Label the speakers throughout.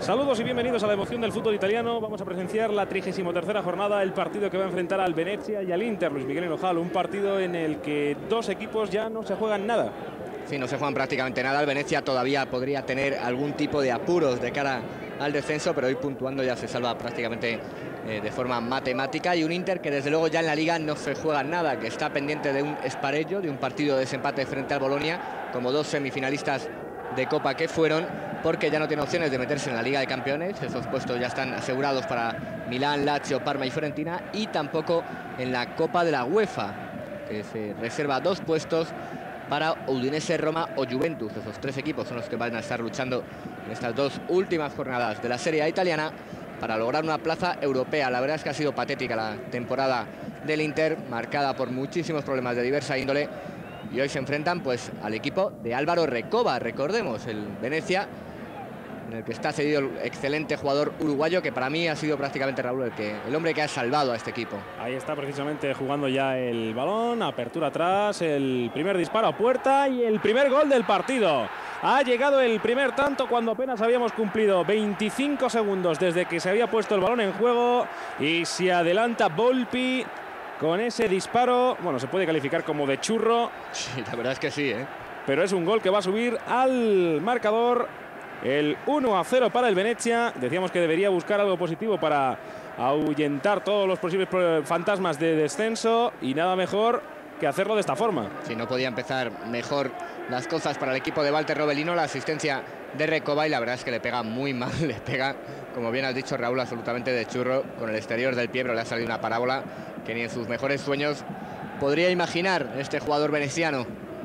Speaker 1: Saludos y bienvenidos a la emoción del fútbol italiano. Vamos a presenciar la 33ª jornada, el partido que va a enfrentar al Venezia y al Inter, Luis Miguel Hinojal. Un partido en el que dos equipos ya no se juegan nada.
Speaker 2: Sí, no se juegan prácticamente nada. El Venezia todavía podría tener algún tipo de apuros de cara al descenso, pero hoy puntuando ya se salva prácticamente de forma matemática. Y un Inter que desde luego ya en la Liga no se juega nada, que está pendiente de un spareggio, de un partido de desempate frente al Bolonia, como dos semifinalistas de Copa que fueron, porque ya no tiene opciones de meterse en la Liga de Campeones. Esos puestos ya están asegurados para Milán, Lazio, Parma y Fiorentina, y tampoco en la Copa de la UEFA, que se reserva dos puestos para Udinese, Roma o Juventus. Esos tres equipos son los que van a estar luchando en estas dos últimas jornadas de la Serie A italiana para lograr una plaza europea. La verdad es que ha sido patética la temporada del Inter, marcada por muchísimos problemas de diversa índole. Y hoy se enfrentan pues al equipo de Álvaro Recoba, recordemos, el Venezia, en el que está cedido el excelente jugador uruguayo, que para mí ha sido prácticamente, Raúl, el hombre que ha salvado a este equipo.
Speaker 1: Ahí está precisamente jugando ya el balón, apertura atrás, el primer disparo a puerta y el primer gol del partido. Ha llegado el primer tanto cuando apenas habíamos cumplido 25 segundos desde que se había puesto el balón en juego y se adelanta Volpi con ese disparo. Bueno, se puede calificar como de churro.
Speaker 2: Sí, la verdad es que sí, ¿eh?
Speaker 1: Pero es un gol que va a subir al marcador. El 1-0 para el Venezia. Decíamos que debería buscar algo positivo para ahuyentar todos los posibles fantasmas de descenso. Y nada mejor que hacerlo de esta forma.
Speaker 2: Sí, no podía empezar mejor las cosas para el equipo de Walter Rovellino. La asistencia de Recoba, y la verdad es que le pega muy mal. Le pega, como bien has dicho, Raúl, absolutamente de churro con el exterior del pie, pero le ha salido una parábola que ni en sus mejores sueños podría imaginar este jugador veneciano.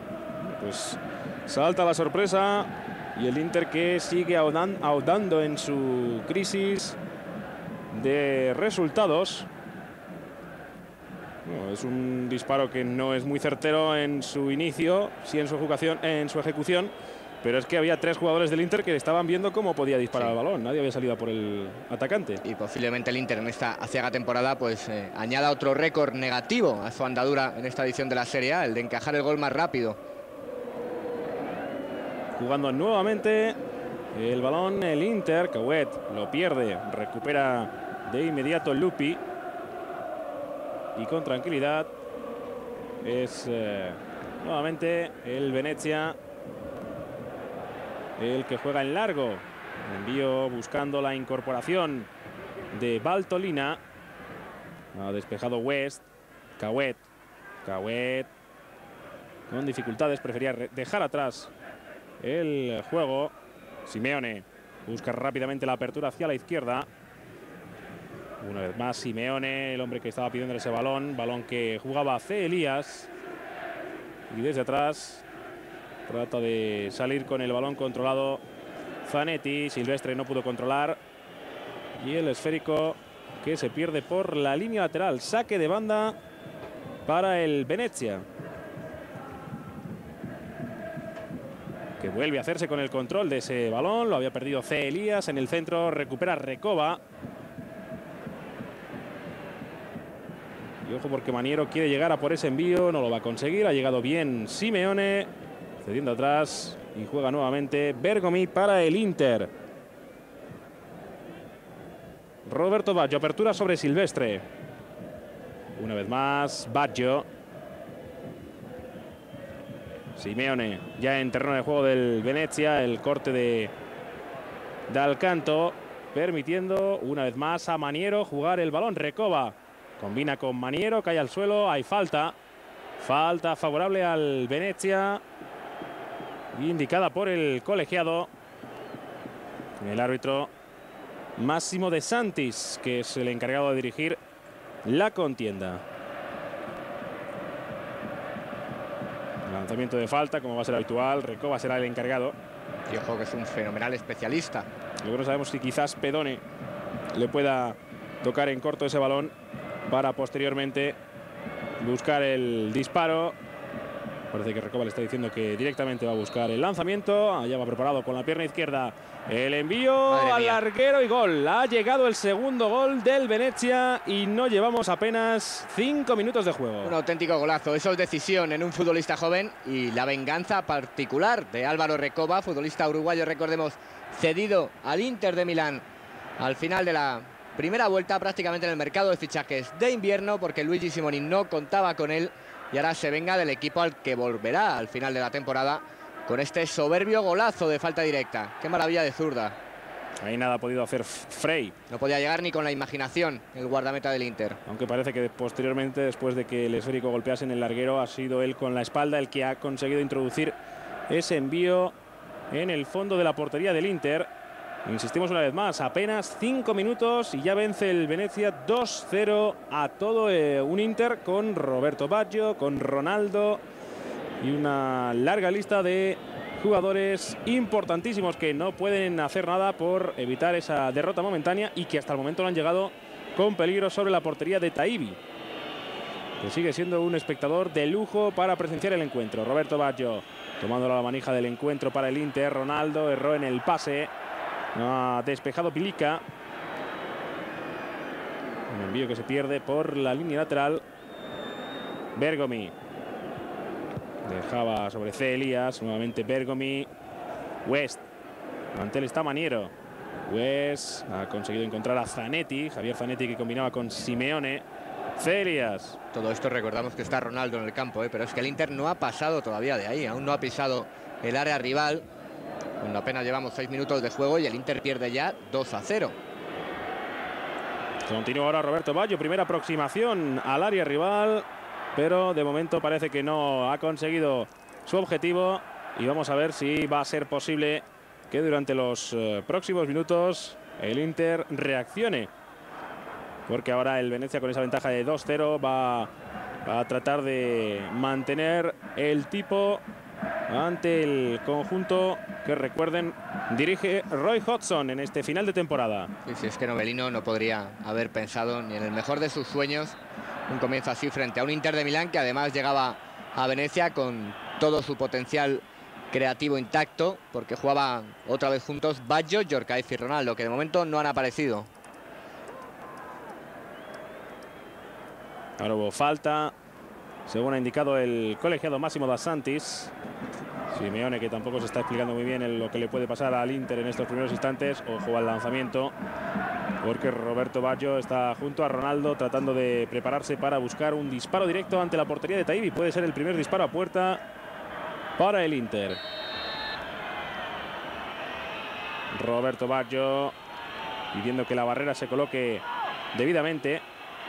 Speaker 1: Pues salta la sorpresa y el Inter que sigue ahondando en su crisis de resultados. Bueno, es un disparo que no es muy certero en su inicio, sí en su ejecución, pero es que había tres jugadores del Inter que estaban viendo cómo podía disparar el balón. Nadie había salido por el atacante.
Speaker 2: Y posiblemente el Inter en esta aciaga temporada pues añada otro récord negativo a su andadura en esta edición de la Serie A, el de encajar el gol más rápido.
Speaker 1: Jugando nuevamente el balón el Inter. Cauet lo pierde, recupera de inmediato Lupi. Y con tranquilidad es nuevamente el Venezia el que juega en largo. Envío buscando la incorporación de Valtolina. Ha despejado West. Cauet con dificultades, prefería dejar atrás el juego. Simeone busca rápidamente la apertura hacia la izquierda. Una vez más Simeone, el hombre que estaba pidiendo ese balón. Balón que jugaba C. Elías. Y desde atrás trata de salir con el balón controlado Zanetti. Silvestre no pudo controlar. Y el esférico que se pierde por la línea lateral. Saque de banda para el Venezia, que vuelve a hacerse con el control de ese balón. Lo había perdido C. Elías. En el centro recupera Recoba. Y ojo porque Maniero quiere llegar a por ese envío. No lo va a conseguir. Ha llegado bien Simeone. Cediendo atrás. Y juega nuevamente Bergomi para el Inter. Roberto Baggio. Apertura sobre Silvestre. Una vez más Baggio. Simeone ya en terreno de juego del Venezia. El corte de Dal Canto, permitiendo una vez más a Maniero jugar el balón. Recoba combina con Maniero, cae al suelo. Hay falta. Falta favorable al Venezia, indicada por el colegiado. El árbitro Massimo De Santis, que es el encargado de dirigir la contienda. Lanzamiento de falta, como va a ser habitual. Recoba será el encargado.
Speaker 2: Y ojo que es un fenomenal especialista.
Speaker 1: Luego no sabemos si quizás Pedone le pueda tocar en corto ese balón para posteriormente buscar el disparo Parece que Recoba le está diciendo que directamente va a buscar el lanzamiento. Allá va preparado con la pierna izquierda. El envío al larguero y gol. Ha llegado el segundo gol del Venezia y no llevamos apenas 5 minutos de juego.
Speaker 2: Un auténtico golazo. Eso es decisión en un futbolista joven y la venganza particular de Álvaro Recoba, futbolista uruguayo, recordemos, cedido al Inter de Milán al final de la primera vuelta, prácticamente en el mercado de fichajes de invierno, porque Luigi Simoni no contaba con él y ahora se venga del equipo al que volverá al final de la temporada con este soberbio golazo de falta directa. ¡Qué maravilla de zurda!
Speaker 1: Ahí nada ha podido hacer Frey.
Speaker 2: No podía llegar ni con la imaginación el guardameta del Inter.
Speaker 1: Aunque parece que posteriormente, después de que el esférico golpease en el larguero, ha sido él con la espalda el que ha conseguido introducir ese envío en el fondo de la portería del Inter. Insistimos una vez más, apenas 5 minutos y ya vence el Venezia 2-0 a todo un Inter con Roberto Baggio, con Ronaldo y una larga lista de jugadores importantísimos que no pueden hacer nada por evitar esa derrota momentánea y que hasta el momento no han llegado con peligro sobre la portería de Taibi, que sigue siendo un espectador de lujo para presenciar el encuentro. Roberto Baggio tomando la manija del encuentro para el Inter. Ronaldo erró en el pase. No ha despejado Pilica. Un envío que se pierde por la línea lateral. Bergomi dejaba sobre C. Elías. Nuevamente Bergomi. West. Ante él está Maniero. West ha conseguido encontrar a Zanetti. Javier Zanetti, que combinaba con Simeone. C. Elías.
Speaker 2: Todo esto recordamos que está Ronaldo en el campo, pero es que el Inter no ha pasado todavía de ahí. Aún no ha pisado el área rival. Cuando apenas llevamos 6 minutos de juego y el Inter pierde ya 2-0.
Speaker 1: Continúa ahora Roberto Baggio. Primera aproximación al área rival, pero de momento parece que no ha conseguido su objetivo. Y vamos a ver si va a ser posible que durante los próximos minutos el Inter reaccione. Porque ahora el Venezia, con esa ventaja de 2-0, va a tratar de mantener el tipo ante el conjunto que, recuerden, dirige Roy Hodgson en este final de temporada.
Speaker 2: Sí, es que Novellino no podría haber pensado ni en el mejor de sus sueños un comienzo así frente a un Inter de Milán que además llegaba a Venecia con todo su potencial creativo intacto, porque jugaban otra vez juntos Baggio, Djorkaeff y Ronaldo, que de momento no han aparecido.
Speaker 1: Ahora hubo falta, según ha indicado el colegiado Massimo Da Santis. Simeone, que tampoco se está explicando muy bien lo que le puede pasar al Inter en estos primeros instantes. Ojo al lanzamiento, porque Roberto Baggio está junto a Ronaldo tratando de prepararse para buscar un disparo directo ante la portería de Taibi. Puede ser el primer disparo a puerta para el Inter. Roberto Baggio pidiendo que la barrera se coloque debidamente.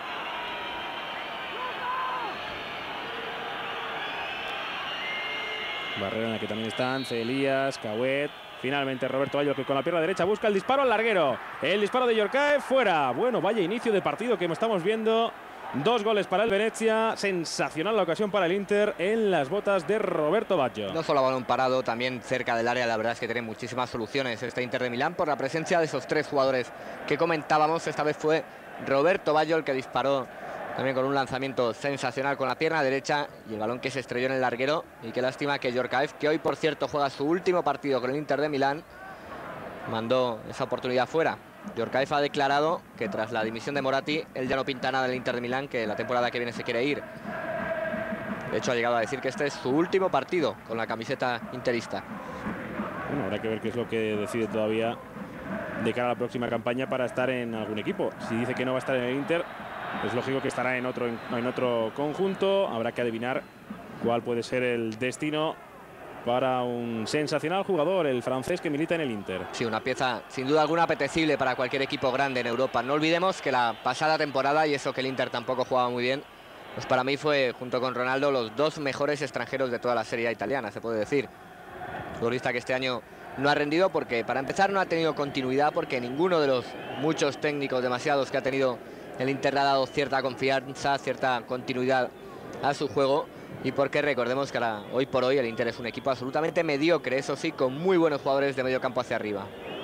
Speaker 1: Barrera en la que también están Elías, Cauet. Finalmente Roberto Baggio, que con la pierna derecha busca el disparo al larguero. El disparo de Djorkaeff fuera. Bueno, vaya inicio de partido que estamos viendo. 2 goles para el Venezia. Sensacional la ocasión para el Inter en las botas de Roberto Baggio.
Speaker 2: No solo a balón parado, también cerca del área. La verdad es que tiene muchísimas soluciones este Inter de Milán por la presencia de esos 3 jugadores que comentábamos. Esta vez fue Roberto Baggio el que disparó también con un lanzamiento sensacional con la pierna derecha y el balón que se estrelló en el larguero. Y qué lástima que Djorkaeff, que hoy por cierto juega su último partido con el Inter de Milán, mandó esa oportunidad fuera. Djorkaeff ha declarado que tras la dimisión de Moratti, él ya no pinta nada del Inter de Milán, que la temporada que viene se quiere ir. De hecho, ha llegado a decir que este es su último partido con la camiseta interista.
Speaker 1: Bueno, habrá que ver qué es lo que decide todavía de cara a la próxima campaña para estar en algún equipo. Si dice que no va a estar en el Inter, es lógico que estará en otro conjunto. Habrá que adivinar cuál puede ser el destino para un sensacional jugador, el francés que milita en el Inter.
Speaker 2: Sí, una pieza sin duda alguna apetecible para cualquier equipo grande en Europa. No olvidemos que la pasada temporada, y eso que el Inter tampoco jugaba muy bien, pues para mí fue, junto con Ronaldo, los 2 mejores extranjeros de toda la Serie A italiana, se puede decir. Futbolista que este año no ha rendido porque, para empezar, no ha tenido continuidad, porque ninguno de los muchos técnicos, demasiados, que ha tenido el Inter le ha dado cierta confianza, cierta continuidad a su juego. Y porque recordemos que ahora, hoy por hoy el Inter es un equipo absolutamente mediocre, eso sí, con muy buenos jugadores de medio campo hacia arriba.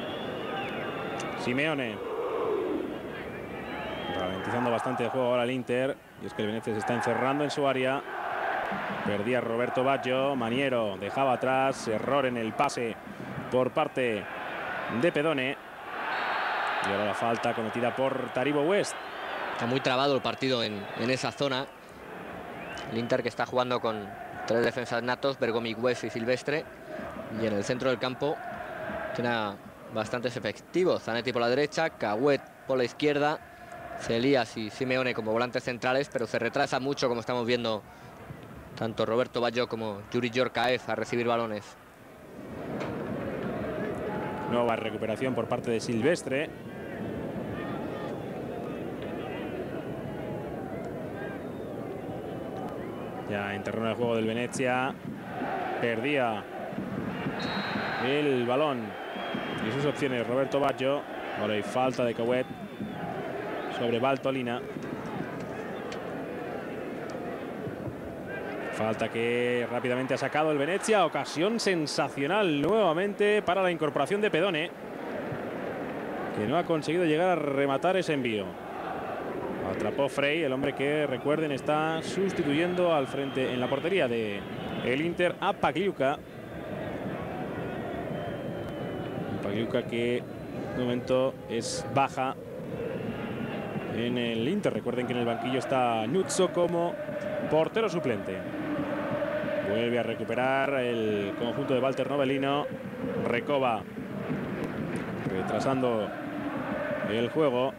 Speaker 1: Simeone ralentizando bastante el juego ahora el Inter, y es que el Venezia se está encerrando en su área. Perdía Roberto Baggio. Maniero dejaba atrás. Error en el pase por parte de Pedone. Y ahora la falta cometida por Taribo West.
Speaker 2: Está muy trabado el partido en esa zona. El Inter, que está jugando con 3 defensas natos, Bergomi, West y Silvestre. Y en el centro del campo tiene bastantes efectivos. Zanetti por la derecha, Cauet por la izquierda, Celías y Simeone como volantes centrales, pero se retrasa mucho, como estamos viendo, tanto Roberto Baggio como Yuri Yorkaev a recibir balones.
Speaker 1: Nueva recuperación por parte de Silvestre. Ya en terreno de juego del Venezia. Perdía el balón y sus opciones Roberto Baggio. Ahora hay falta de Cauet sobre Valtolina. Falta que rápidamente ha sacado el Venezia. Ocasión sensacional nuevamente para la incorporación de Pedone, que no ha conseguido llegar a rematar ese envío. Atrapó Frey, el hombre que, recuerden, está sustituyendo al frente en la portería de el Inter a Pagliuca. Pagliuca que de momento es baja en el Inter. Recuerden que en el banquillo está Nuzzo como portero suplente. Vuelve a recuperar el conjunto de Walter Novellino. Recoba retrasando el juego.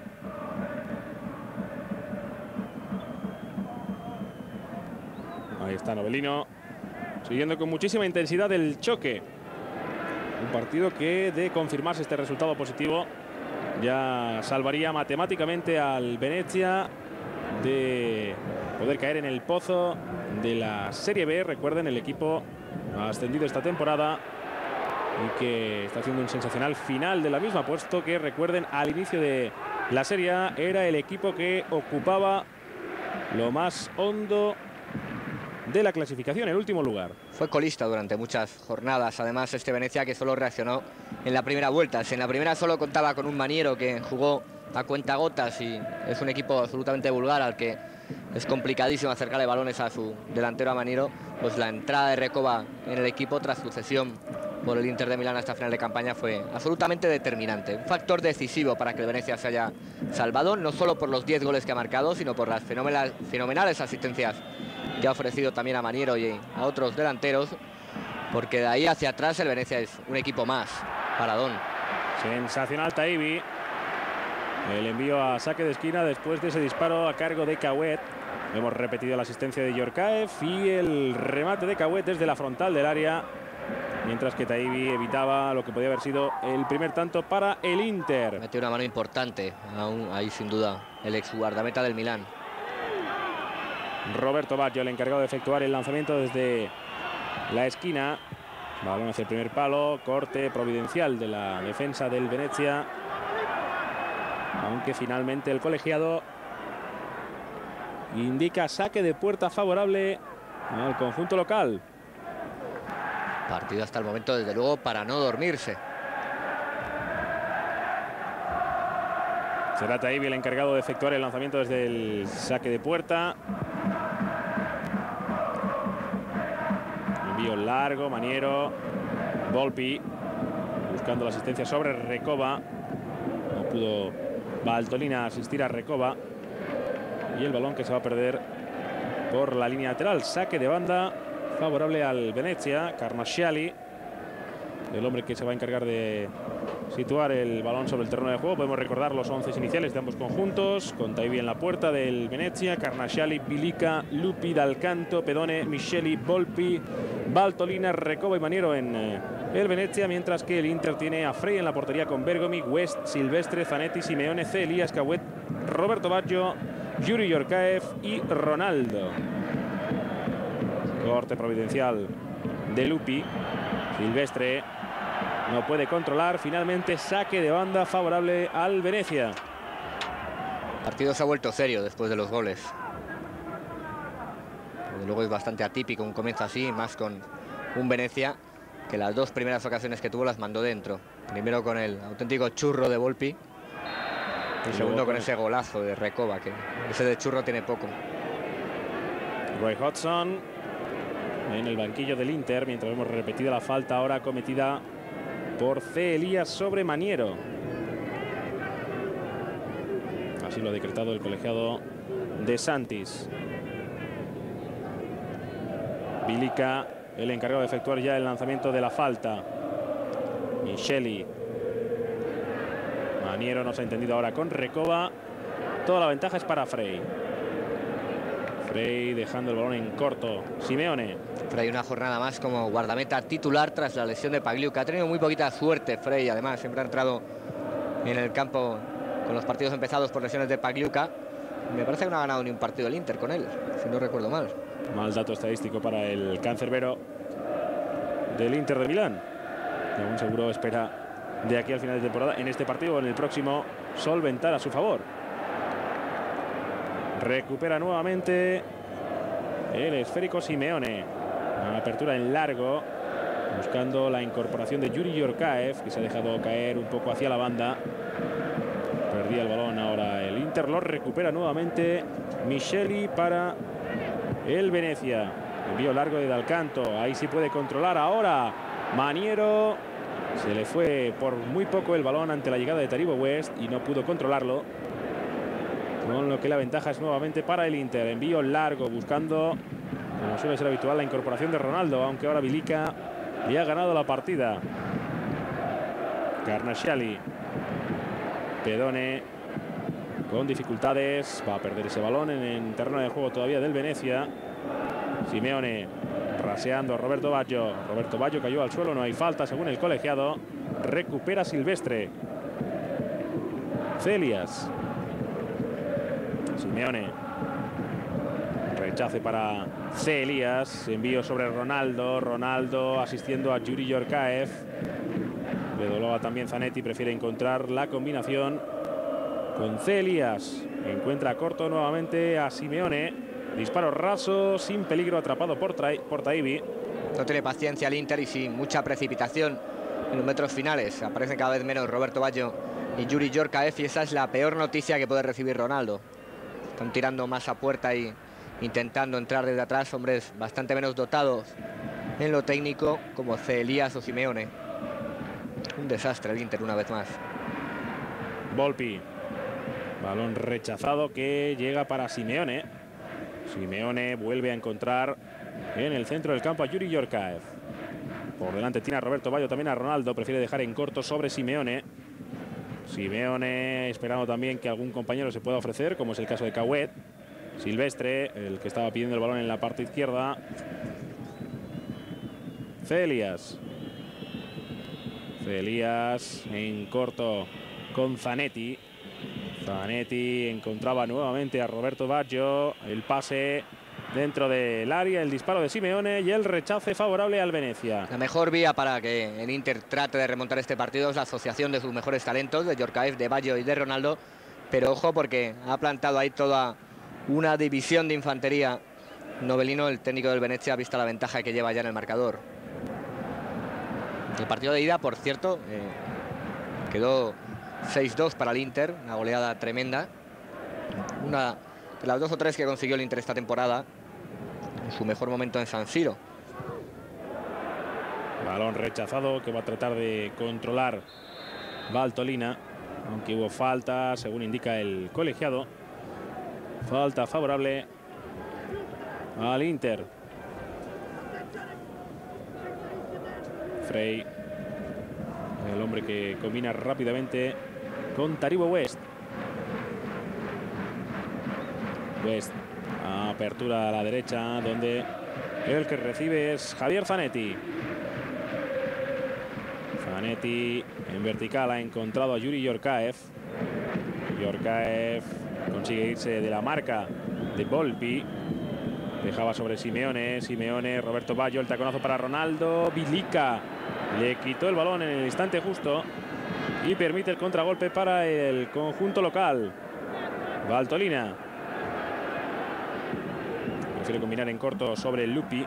Speaker 1: Ahí está Novellino, siguiendo con muchísima intensidad el choque. Un partido que, de confirmarse este resultado positivo, ya salvaría matemáticamente al Venezia de poder caer en el pozo de la Serie B. Recuerden, el equipo ha ascendido esta temporada y que está haciendo un sensacional final de la misma, puesto que, recuerden, al inicio de la Serie A era el equipo que ocupaba lo más hondo de la clasificación, el último lugar.
Speaker 2: Fue colista durante muchas jornadas, además, este Venezia, que solo reaccionó en la primera vuelta. Si en la primera solo contaba con un Maniero que jugó a cuentagotas y es un equipo absolutamente vulgar al que es complicadísimo acercarle balones a su delantero, a Maniero, pues la entrada de Recoba en el equipo tras su cesión por el Inter de Milán hasta final de campaña fue absolutamente determinante. Un factor decisivo para que el Venezia se haya salvado, no solo por los 10 goles que ha marcado, sino por las fenomenales asistencias que ha ofrecido también a Maniero y a otros delanteros, porque de ahí hacia atrás el Venezia es un equipo más paradón.
Speaker 1: Sensacional Taibi. El envío a saque de esquina después de ese disparo a cargo de Cauet. Hemos repetido la asistencia de Yorkaev y el remate de Cauet desde la frontal del área, mientras que Taibi evitaba lo que podía haber sido el primer tanto para el Inter.
Speaker 2: Mete una mano importante, ahí sin duda, el ex guardameta del Milán.
Speaker 1: Roberto Baggio, el encargado de efectuar el lanzamiento desde la esquina. Balón hacia el primer palo, corte providencial de la defensa del Venezia, aunque finalmente el colegiado indica saque de puerta favorable al conjunto local.
Speaker 2: Partido hasta el momento, desde luego, para no dormirse.
Speaker 1: Será Taibi el encargado de efectuar el lanzamiento desde el saque de puerta. Envío largo, Maniero, Volpi buscando la asistencia sobre Recoba. No pudo Valtolina asistir a Recoba. Y el balón que se va a perder por la línea lateral. Saque de banda favorable al Venezia. Carnasciali, el hombre que se va a encargar de situar el balón sobre el terreno de juego. Podemos recordar los 11 iniciales de ambos conjuntos, con Taibi en la puerta del Venezia, Carnasciali, Bilica, Lupi, Dalcanto, Pedone, Micheli, Volpi, Valtolina, Recoba y Maniero en el Venezia, mientras que el Inter tiene a Frey en la portería con Bergomi, West, Silvestre, Zanetti, Simeone, Celías, Cauet, Roberto Baggio, Yuri Yorkaev y Ronaldo. Corte providencial de Lupi. Silvestre no puede controlar. Finalmente saque de banda favorable al Venezia.
Speaker 2: El partido se ha vuelto serio después de los goles. Desde luego es bastante atípico un comienzo así, más con un Venezia que las dos primeras ocasiones que tuvo las mandó dentro. Primero con el auténtico churro de Volpi y segundo con ese golazo de Recoba, que ese de churro tiene poco.
Speaker 1: Roy Hodgson en el banquillo del Inter, mientras vemos repetida la falta ahora cometida por C. Elías sobre Maniero. Así lo ha decretado el colegiado de Santis. Bilica, el encargado de efectuar ya el lanzamiento de la falta. Micheli. Maniero no se ha entendido ahora con Recoba. Toda la ventaja es para Frey. Frey dejando el balón en corto. Simeone.
Speaker 2: Frey una jornada más como guardameta titular tras la lesión de Pagliuca. Ha tenido muy poquita suerte Frey, además siempre ha entrado en el campo con los partidos empezados por lesiones de Pagliuca. Me parece que no ha ganado ni un partido el Inter con él, si no recuerdo mal.
Speaker 1: Mal dato estadístico para el cancerbero del Inter de Milán. Que aún seguro espera de aquí al final de temporada, en este partido o en el próximo, solventar a su favor. Recupera nuevamente el esférico Simeone. Una apertura en largo, buscando la incorporación de Yuri Yorkaev, que se ha dejado caer un poco hacia la banda. Perdía el balón ahora el Inter, lo recupera nuevamente Micheli para el Venezia. Envío largo de Dal Canto, ahí sí puede controlar ahora Maniero. Se le fue por muy poco el balón ante la llegada de Taribo West y no pudo controlarlo. Con lo que la ventaja es nuevamente para el Inter. Envío largo buscando, como suele ser habitual, la incorporación de Ronaldo, aunque ahora Bilica le ha ganado la partida. Garnasciali. Pedone con dificultades. Va a perder ese balón en el terreno de juego todavía del Venezia. Simeone raseando a Roberto Baggio. Roberto Baggio cayó al suelo, no hay falta según el colegiado. Recupera Silvestre. Celias. Simeone. Rechace para C. Elías. Envío sobre Ronaldo. Ronaldo asistiendo a Yuri Yorkaev. Le dolaba también Zanetti. Prefiere encontrar la combinación con C. Elías. Encuentra corto nuevamente a Simeone. Disparo raso, sin peligro, atrapado por Taibi.
Speaker 2: No tiene paciencia el Inter y sin mucha precipitación en los metros finales. Aparecen cada vez menos Roberto Baggio y Yuri Yorkaev, y esa es la peor noticia que puede recibir Ronaldo. Están tirando más a puerta y intentando entrar desde atrás hombres bastante menos dotados en lo técnico, como C. Elías o Simeone. Un desastre el Inter una vez más.
Speaker 1: Volpi. Balón rechazado que llega para Simeone. Simeone vuelve a encontrar en el centro del campo a Yuri Yorkaev. Por delante tiene a Roberto Baggio, también a Ronaldo. Prefiere dejar en corto sobre Simeone. Simeone esperando también que algún compañero se pueda ofrecer, como es el caso de Cauet. Silvestre, el que estaba pidiendo el balón en la parte izquierda. Celias. Celias en corto con Zanetti. Zanetti encontraba nuevamente a Roberto Baggio. El pase dentro del área, el disparo de Simeone y el rechace favorable al Venezia.
Speaker 2: La mejor vía para que el Inter trate de remontar este partido es la asociación de sus mejores talentos, de Yorkaev, de Baggio y de Ronaldo. Pero ojo, porque ha plantado ahí toda una división de infantería. Novellino, el técnico del Venezia, ha visto la ventaja que lleva ya en el marcador. El partido de ida, por cierto, quedó 6-2 para el Inter, una goleada tremenda. Una de las 2 o 3 que consiguió el Inter esta temporada, en su mejor momento en San Siro.
Speaker 1: Balón rechazado que va a tratar de controlar Valtolina, aunque hubo falta, según indica el colegiado. Falta favorable al Inter. Frey, el hombre que combina rápidamente con Taribo West. West, apertura a la derecha, donde el que recibe es Javier Zanetti. Zanetti en vertical ha encontrado a Yuri Yorkaev. Yorkaev consigue irse de la marca de Volpi. Dejaba sobre Simeone. Simeone, Roberto Baggio, el taconazo para Ronaldo. Bilica le quitó el balón en el instante justo y permite el contragolpe para el conjunto local. Valtolina prefiere combinar en corto sobre Lupi.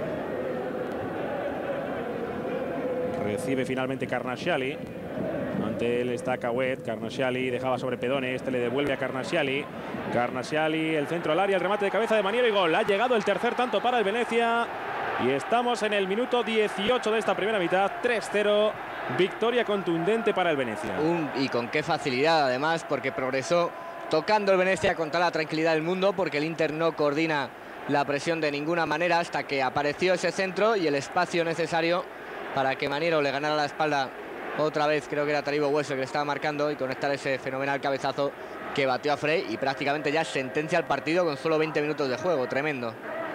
Speaker 1: Recibe finalmente Garnasciali Ante él está Cauet. Carnasciali dejaba sobre Pedone. Este le devuelve a Carnasciali. Carnasciali, el centro al área, el remate de cabeza de Maniero y gol. Ha llegado el tercer tanto para el Venezia. Y estamos en el minuto 18 de esta primera mitad. 3-0. Victoria contundente para el Venezia.
Speaker 2: Y con qué facilidad, además, porque progresó tocando el Venezia con toda la tranquilidad del mundo, porque el Inter no coordina la presión de ninguna manera hasta que apareció ese centro y el espacio necesario para que Maniero le ganara la espalda otra vez. Creo que era Taribo Hueso que le estaba marcando, y conectar ese fenomenal cabezazo que batió a Frey y prácticamente ya sentencia el partido con solo 20 minutos de juego. Tremendo.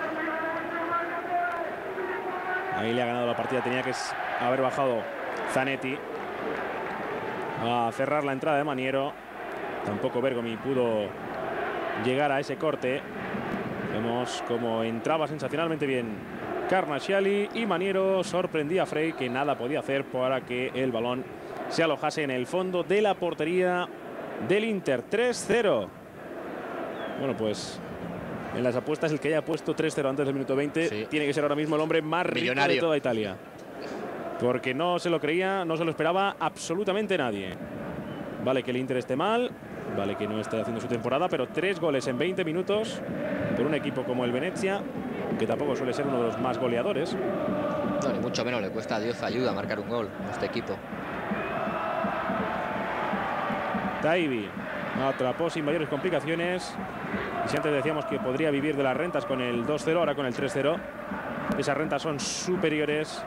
Speaker 1: Ahí le ha ganado la partida. Tenía que haber bajado Zanetti a cerrar la entrada de Maniero. Tampoco Bergomi pudo llegar a ese corte. Vemos cómo entraba sensacionalmente bien Carnasciali, y Maniero sorprendía a Frey, que nada podía hacer para que el balón se alojase en el fondo de la portería del Inter. 3-0. Bueno, pues en las apuestas el que haya puesto 3-0 antes del minuto 20
Speaker 2: sí,
Speaker 1: tiene que ser ahora mismo el hombre más rico de toda Italia. Porque no se lo creía, no se lo esperaba absolutamente nadie. Vale que el Inter esté mal, vale que no esté haciendo su temporada, pero 3 goles en 20 minutos por un equipo como el Venezia, que tampoco suele ser uno de los más goleadores.
Speaker 2: No, ni mucho menos, le cuesta a Dios ayuda a marcar un gol a este equipo.
Speaker 1: Taibi atrapó sin mayores complicaciones. Y si antes decíamos que podría vivir de las rentas con el 2-0, ahora con el 3-0, esas rentas son superiores.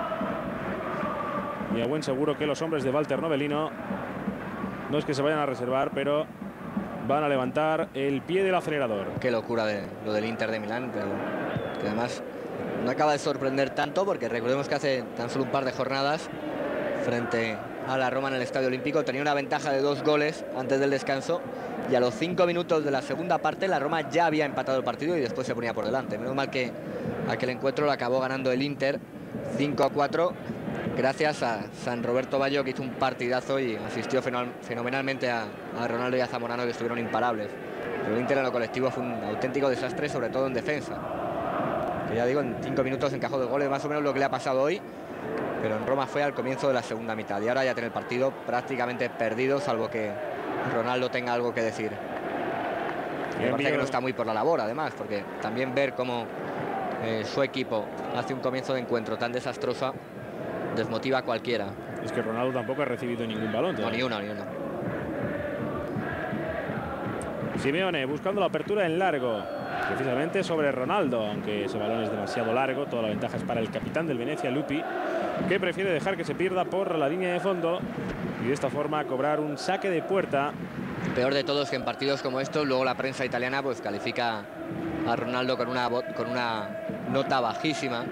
Speaker 1: Y a buen seguro que los hombres de Walter Novellino no es que se vayan a reservar, pero van a levantar el pie del acelerador.
Speaker 2: Qué locura de lo del Inter de Milán, pero que además no acaba de sorprender tanto, porque recordemos que hace tan solo un par de jornadas frente a la Roma en el Estadio Olímpico tenía una ventaja de 2 goles antes del descanso, y a los 5 minutos de la segunda parte la Roma ya había empatado el partido y después se ponía por delante. Menos mal que aquel encuentro lo acabó ganando el Inter 5-4 gracias a San Roberto Baggio, que hizo un partidazo y asistió fenomenalmente a Ronaldo y a Zamorano, que estuvieron imparables. Pero el Inter en lo colectivo fue un auténtico desastre, sobre todo en defensa, que ya digo, en 5 minutos encajó 2 goles, más o menos lo que le ha pasado hoy. Pero en Roma fue al comienzo de la segunda mitad, y ahora ya tiene el partido prácticamente perdido, salvo que Ronaldo tenga algo que decir. Me parece que no está muy por la labor, además, porque también ver cómo su equipo hace un comienzo de encuentro tan desastroso desmotiva a cualquiera.
Speaker 1: Es que Ronaldo tampoco ha recibido ningún balón.
Speaker 2: No, ni uno, ni uno.
Speaker 1: Simeone buscando la apertura en largo, precisamente sobre Ronaldo, aunque ese balón es demasiado largo. Toda la ventaja es para el capitán del Venezia, Lupi, que prefiere dejar que se pierda por la línea de fondo y de esta forma cobrar un saque de puerta.
Speaker 2: Peor de todo es que en partidos como estos luego la prensa italiana pues califica a Ronaldo con una nota bajísima,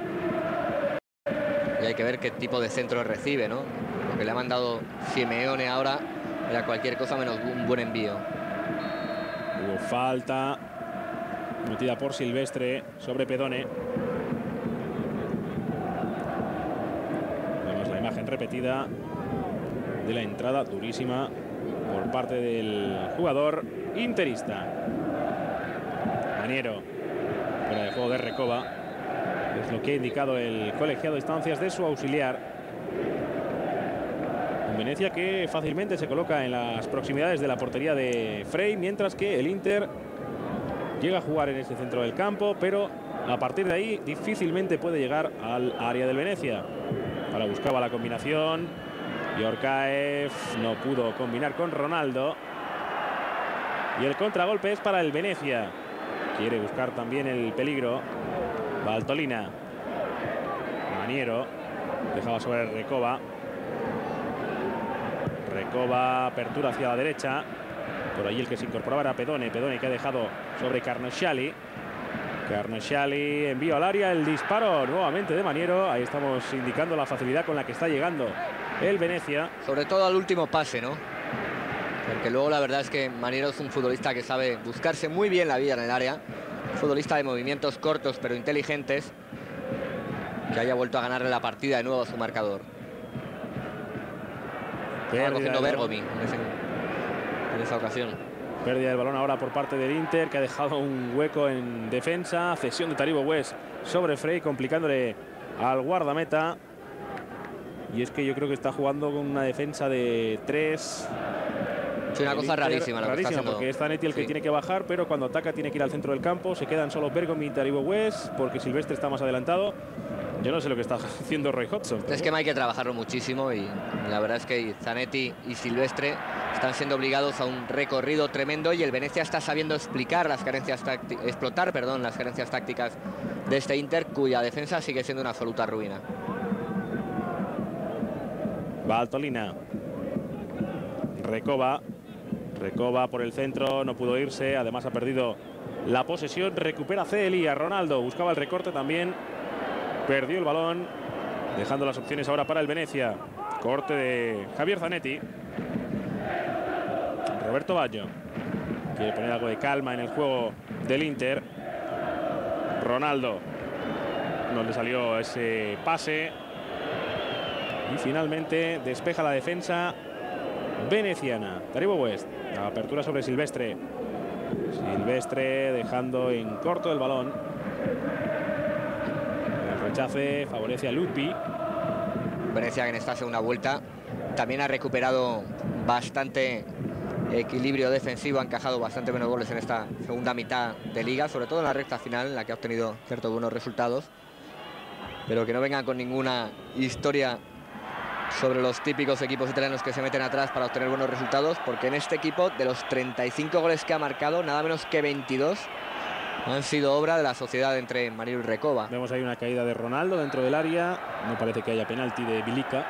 Speaker 2: y hay que ver qué tipo de centro recibe, ¿no? Lo que le ha mandado Simeone ahora era cualquier cosa menos un buen envío.
Speaker 1: Hubo falta metida por Silvestre sobre Pedone. Vemos la imagen repetida de la entrada durísima por parte del jugador interista. Maniero, fuera de juego de Recoba. Es lo que ha indicado el colegiado a instancias de su auxiliar. Un Venezia que fácilmente se coloca en las proximidades de la portería de Frey, mientras que el Inter llega a jugar en este centro del campo, pero a partir de ahí difícilmente puede llegar al área del Venezia. Ahora buscaba la combinación. Yorkaev no pudo combinar con Ronaldo. Y el contragolpe es para el Venezia. Quiere buscar también el peligro Valtolina. Maniero dejaba sobre Recoba. Recoba, apertura hacia la derecha. Por allí el que se incorporaba era Pedone. Pedone que ha dejado sobre Carnasciali. Carnasciali, envío al área, el disparo nuevamente de Maniero. Ahí estamos indicando la facilidad con la que está llegando el Venezia.
Speaker 2: Sobre todo al último pase, ¿no? Porque luego la verdad es que Maniero es un futbolista que sabe buscarse muy bien la vida en el área. Un futbolista de movimientos cortos pero inteligentes, que haya vuelto a ganarle la partida de nuevo a su marcador. Estaba cogiendo Bergomi en esa ocasión.
Speaker 1: Pérdida del balón ahora por parte del Inter, que ha dejado un hueco en defensa. Cesión de Taribo West sobre Frey, complicándole al guardameta. Y es que yo creo que está jugando con una defensa de 3.
Speaker 2: Es una cosa rarísima,
Speaker 1: rarísima, porque es Zanetti el que tiene que bajar, pero cuando ataca tiene que ir al centro del campo. Se quedan solo Bergomi y Taribo West, porque Silvestre está más adelantado. Yo no sé lo que está haciendo Roy Hodgson.
Speaker 2: Es que hay que trabajarlo muchísimo y la verdad es que Zanetti y Silvestre están siendo obligados a un recorrido tremendo y el Venezia está sabiendo explotar las carencias tácticas de este Inter, cuya defensa sigue siendo una absoluta ruina.
Speaker 1: Valtolina. Recoba por el centro, no pudo irse, además ha perdido la posesión. Recupera Celia, Ronaldo buscaba el recorte también, perdió el balón, dejando las opciones ahora para el Venezia. Corte de Javier Zanetti. Roberto Baggio quiere poner algo de calma en el juego del Inter. Ronaldo, no le salió ese pase y finalmente despeja la defensa veneciana. Taribo West, la apertura sobre Silvestre. Silvestre dejando en corto el balón. El rechace favorece a Luppi.
Speaker 2: Venecia, que en esta segunda vuelta también ha recuperado bastante equilibrio defensivo, ha encajado bastante menos goles en esta segunda mitad de liga, sobre todo en la recta final, en la que ha obtenido ciertos buenos resultados, pero que no vengan con ninguna historia sobre los típicos equipos italianos que se meten atrás para obtener buenos resultados, porque en este equipo, de los 35 goles que ha marcado, nada menos que 22 han sido obra de la sociedad entre Mario y Recoba.
Speaker 1: Vemos ahí una caída de Ronaldo dentro del área. No parece que haya penalti de Bilica,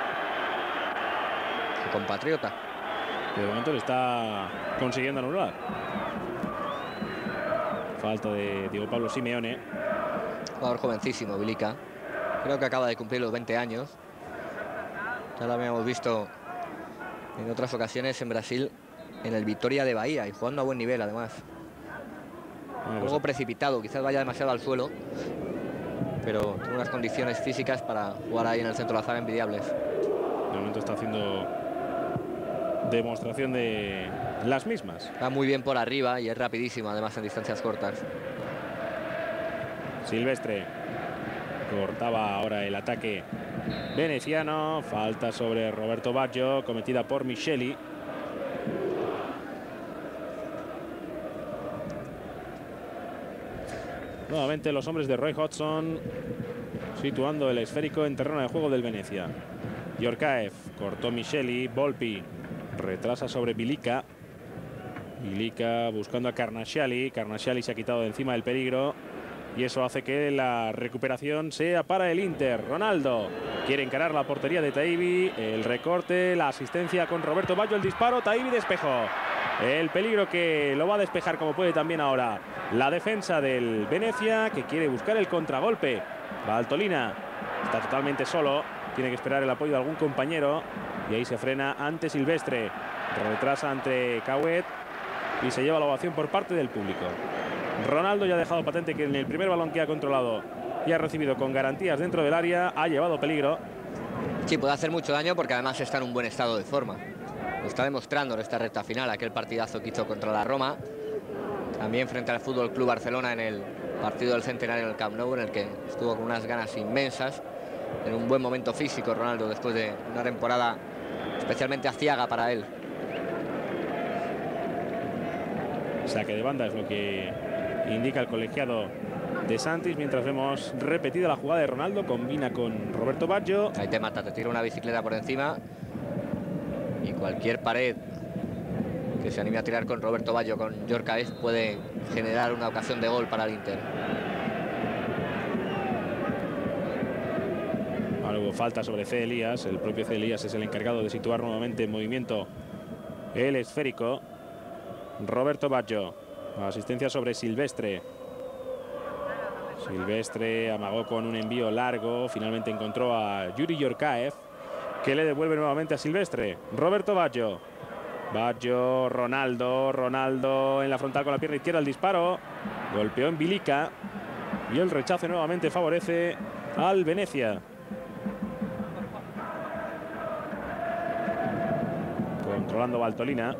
Speaker 2: su compatriota,
Speaker 1: que de momento le está consiguiendo anular. Falta de Diego Pablo Simeone.
Speaker 2: Jugador jovencísimo, Bilica. Creo que acaba de cumplir los 20 años. Ya lo habíamos visto en otras ocasiones en Brasil, en el Vitória de Bahía, y jugando a buen nivel además.
Speaker 1: Bueno,
Speaker 2: Un poco precipitado, quizás vaya demasiado al suelo, pero tiene unas condiciones físicas para jugar ahí en el centro de la zaga envidiables.
Speaker 1: De momento está haciendo demostración de las mismas.
Speaker 2: Está muy bien por arriba y es rapidísimo, además en distancias cortas.
Speaker 1: Silvestre cortaba ahora el ataque veneciano. Falta sobre Roberto Baggio, cometida por Micheli. Nuevamente los hombres de Roy Hodgson situando el esférico en terreno de juego del Venezia. Yorkaev cortó Micheli. Volpi retrasa sobre Bilica. Bilica buscando a Carnasciali. Carnasciali se ha quitado de encima del peligro y eso hace que la recuperación sea para el Inter. Ronaldo quiere encarar la portería de Taibi. El recorte, la asistencia con Roberto Baggio, el disparo. Taibi despejó. El peligro que lo va a despejar, como puede también ahora, la defensa del Venezia, que quiere buscar el contragolpe. Valtolina está totalmente solo, tiene que esperar el apoyo de algún compañero y ahí se frena ante Silvestre. Retrasa ante Cauet y se lleva la ovación por parte del público. Ronaldo ya ha dejado patente que en el primer balón que ha controlado y ha recibido con garantías dentro del área ha llevado peligro.
Speaker 2: Sí, puede hacer mucho daño porque además está en un buen estado de forma. Lo está demostrando en esta recta final, aquel partidazo que hizo contra la Roma. También frente al Fútbol Club Barcelona en el partido del centenario en el Camp Nou, en el que estuvo con unas ganas inmensas. En un buen momento físico Ronaldo, después de una temporada especialmente aciaga para él.
Speaker 1: Saque de banda es lo que indica el colegiado de Santis, mientras vemos repetida la jugada de Ronaldo. Combina con Roberto Baggio.
Speaker 2: Ahí te mata, te tira una bicicleta por encima y cualquier pared que se anime a tirar con Roberto Baggio, con Yorkaev, puede generar una ocasión de gol para el Inter.
Speaker 1: Ahora hubo falta sobre C. Elías. El propio C. Elías es el encargado de situar nuevamente en movimiento el esférico. Roberto Baggio, asistencia sobre Silvestre. Silvestre amagó con un envío largo, finalmente encontró a Yuri Yorkaev, que le devuelve nuevamente a Silvestre. Roberto Baggio. Baggio, Ronaldo en la frontal con la pierna izquierda, el disparo. Golpeó en Bilica y el rechace nuevamente favorece al Venezia. Controlando Valtolina.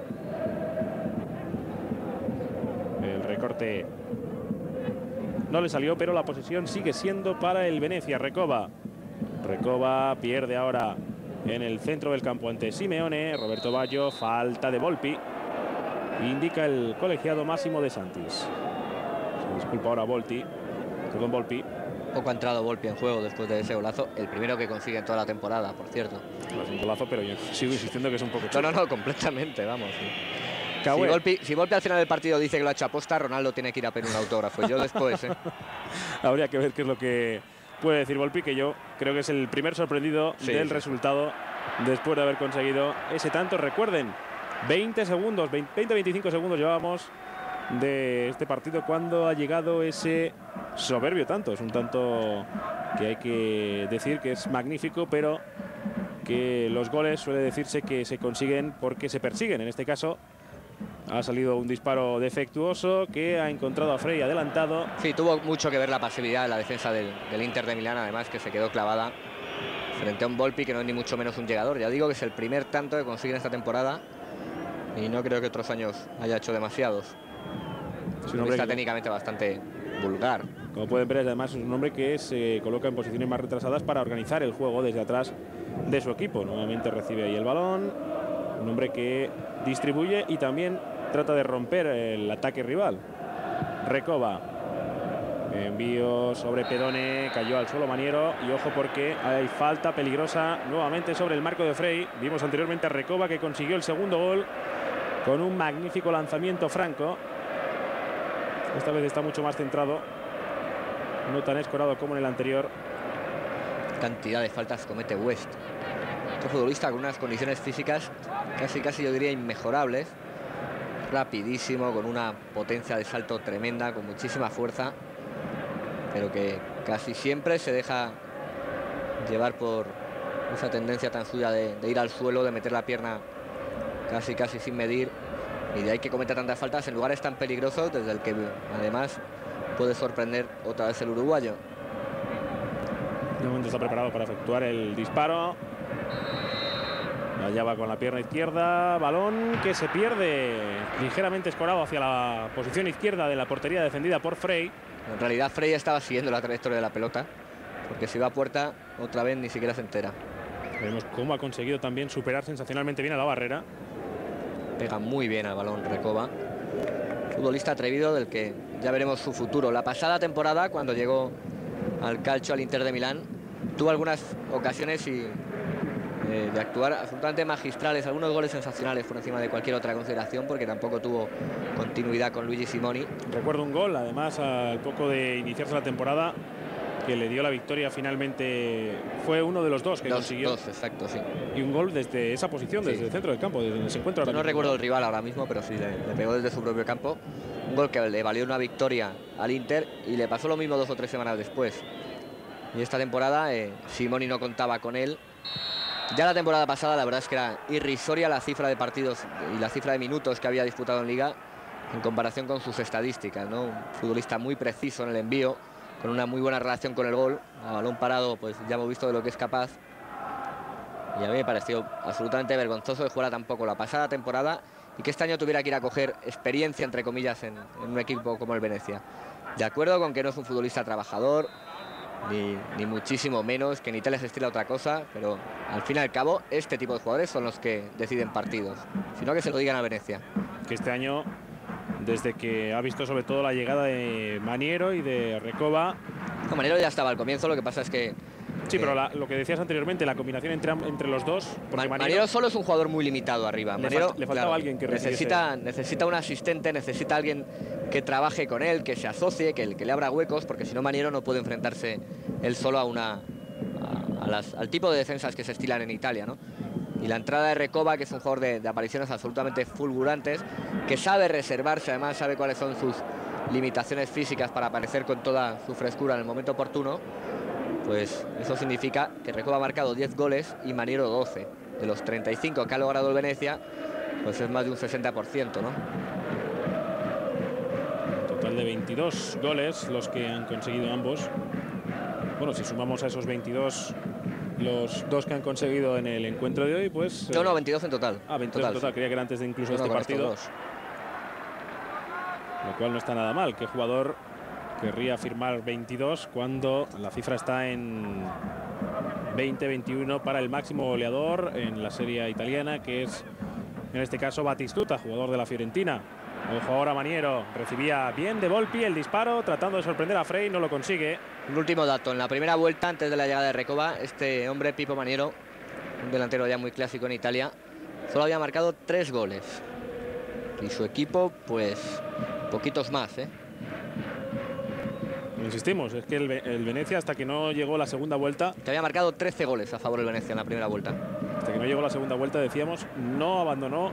Speaker 1: El recorte no le salió, pero la posesión sigue siendo para el Venezia. Recoba Recoba pierde ahora en el centro del campo ante Simeone. Roberto Baggio, falta de Volpi. Indica el colegiado Massimo De Santis. Se disculpa ahora Volpi.
Speaker 2: Poco ha entrado Volpi en juego después de ese golazo. El primero que consigue en toda la temporada, por cierto.
Speaker 1: Es un golazo, pero yo sigo insistiendo que es un poco
Speaker 2: chulo. No, completamente, vamos. Sí. Si Volpi al final del partido dice que lo ha hecho aposta, Ronaldo tiene que ir a pedir un autógrafo. Yo después,
Speaker 1: Habría que ver qué es lo que puede decir Volpi, que yo creo que es el primer sorprendido del resultado después de haber conseguido ese tanto. Recuerden, 20-25 segundos llevábamos de este partido cuando ha llegado ese soberbio tanto. Es un tanto que hay que decir que es magnífico, pero que los goles suele decirse que se consiguen porque se persiguen. En este caso ha salido un disparo defectuoso que ha encontrado a Frey adelantado.
Speaker 2: Sí, tuvo mucho que ver la pasividad de la defensa del Inter de Milán, además, que se quedó clavada frente a un Volpi que no es ni mucho menos un llegador. Ya digo que es el primer tanto que consigue en esta temporada y no creo que otros años haya hecho demasiados. Es un hombre está técnicamente bastante vulgar.
Speaker 1: Como pueden ver, además es un hombre que se coloca en posiciones más retrasadas para organizar el juego desde atrás de su equipo. Nuevamente recibe ahí el balón. Un hombre que distribuye y también trata de romper el ataque rival. Recoba. Envío sobre Pedone. Cayó al suelo Maniero. Y ojo porque hay falta peligrosa nuevamente sobre el marco de Frey. Vimos anteriormente a Recoba que consiguió el segundo gol con un magnífico lanzamiento franco. Esta vez está mucho más centrado, no tan escorado como en el anterior.
Speaker 2: Cantidad de faltas comete West. Este futbolista con unas condiciones físicas casi yo diría inmejorables. Rapidísimo, con una potencia de salto tremenda, con muchísima fuerza, pero que casi siempre se deja llevar por esa tendencia tan suya de ir al suelo, de meter la pierna casi sin medir. Y de ahí que cometa tantas faltas en lugares tan peligrosos, desde el que además puede sorprender otra vez el uruguayo.
Speaker 1: De momento está preparado para efectuar el disparo. Allá va con la pierna izquierda. Balón que se pierde ligeramente escorado hacia la posición izquierda de la portería defendida por Frey.
Speaker 2: En realidad Frey estaba siguiendo la trayectoria de la pelota, porque si va a puerta otra vez ni siquiera se entera.
Speaker 1: Vemos cómo ha conseguido también superar sensacionalmente bien a la barrera.
Speaker 2: Pega muy bien al balón Recoba. Futbolista atrevido del que ya veremos su futuro. La pasada temporada, cuando llegó al calcio, al Inter de Milán, tuvo algunas ocasiones de actuar absolutamente magistrales, algunos goles sensacionales por encima de cualquier otra consideración, porque tampoco tuvo continuidad con Luigi Simoni.
Speaker 1: Recuerdo un gol, además, al poco de iniciarse la temporada, que le dio la victoria finalmente. Fue uno de los dos que consiguió.
Speaker 2: Dos, exacto, sí.
Speaker 1: Y un gol desde esa posición, desde el centro del campo, desde donde se encuentra ahora
Speaker 2: mismo. No recuerdo el rival ahora mismo, pero sí, le pegó desde su propio campo. Un gol que le valió una victoria al Inter y le pasó lo mismo 2 o 3 semanas después. Y esta temporada Simoni no contaba con él. Ya la temporada pasada la verdad es que era irrisoria la cifra de partidos y la cifra de minutos que había disputado en Liga en comparación con sus estadísticas, ¿no? Un futbolista muy preciso en el envío, con una muy buena relación con el gol. A balón parado, pues ya hemos visto de lo que es capaz. Y a mí me pareció absolutamente vergonzoso que jugara tampoco la pasada temporada y que este año tuviera que ir a coger experiencia, entre comillas, en un equipo como el Venezia. De acuerdo con que no es un futbolista trabajador, ni muchísimo menos, que ni tal les estila otra cosa, pero al fin y al cabo este tipo de jugadores son los que deciden partidos, sino que se lo digan a Venezia.
Speaker 1: Que este año, desde que ha visto sobre todo la llegada de Maniero y de Recoba.
Speaker 2: No, Maniero ya estaba al comienzo, lo que pasa es que...
Speaker 1: Sí, pero lo que decías anteriormente, la combinación entre los dos...
Speaker 2: Maniero solo es un jugador muy limitado arriba.
Speaker 1: Le faltaba alguien que
Speaker 2: necesita un asistente, necesita alguien que trabaje con él, que se asocie, que le abra huecos, porque si no Maniero no puede enfrentarse él solo al tipo de defensas que se estilan en Italia, ¿no? Y la entrada de Recoba, que es un jugador de apariciones absolutamente fulgurantes, que sabe reservarse, además sabe cuáles son sus limitaciones físicas para aparecer con toda su frescura en el momento oportuno, pues eso significa que Recoba ha marcado 10 goles y Maniero 12. De los 35 que ha logrado el Venezia, pues es más de un 60%, ¿no?
Speaker 1: Total de 22 goles los que han conseguido ambos. Bueno, si sumamos a esos 22 los dos que han conseguido en el encuentro de hoy, pues...
Speaker 2: No, 22 en total.
Speaker 1: 22 en total. Creía que era antes de incluso este partido. Lo cual no está nada mal. ¿Qué jugador querría firmar 22 cuando la cifra está en 20-21 para el máximo goleador en la Serie italiana, que es en este caso Batistuta, jugador de la Fiorentina. Ojo ahora Maniero, recibía bien de Volpi el disparo, tratando de sorprender a Frey, no lo consigue.
Speaker 2: Un último dato, en la primera vuelta, antes de la llegada de Recoba, este hombre, Pippo Maniero, un delantero ya muy clásico en Italia, solo había marcado 3 goles. Y su equipo, pues, poquitos más, ¿eh?
Speaker 1: Insistimos, es que el Venezia, hasta que no llegó la segunda vuelta...
Speaker 2: Que había marcado 13 goles a favor del Venezia en la primera vuelta.
Speaker 1: Hasta que no llegó la segunda vuelta, decíamos, no abandonó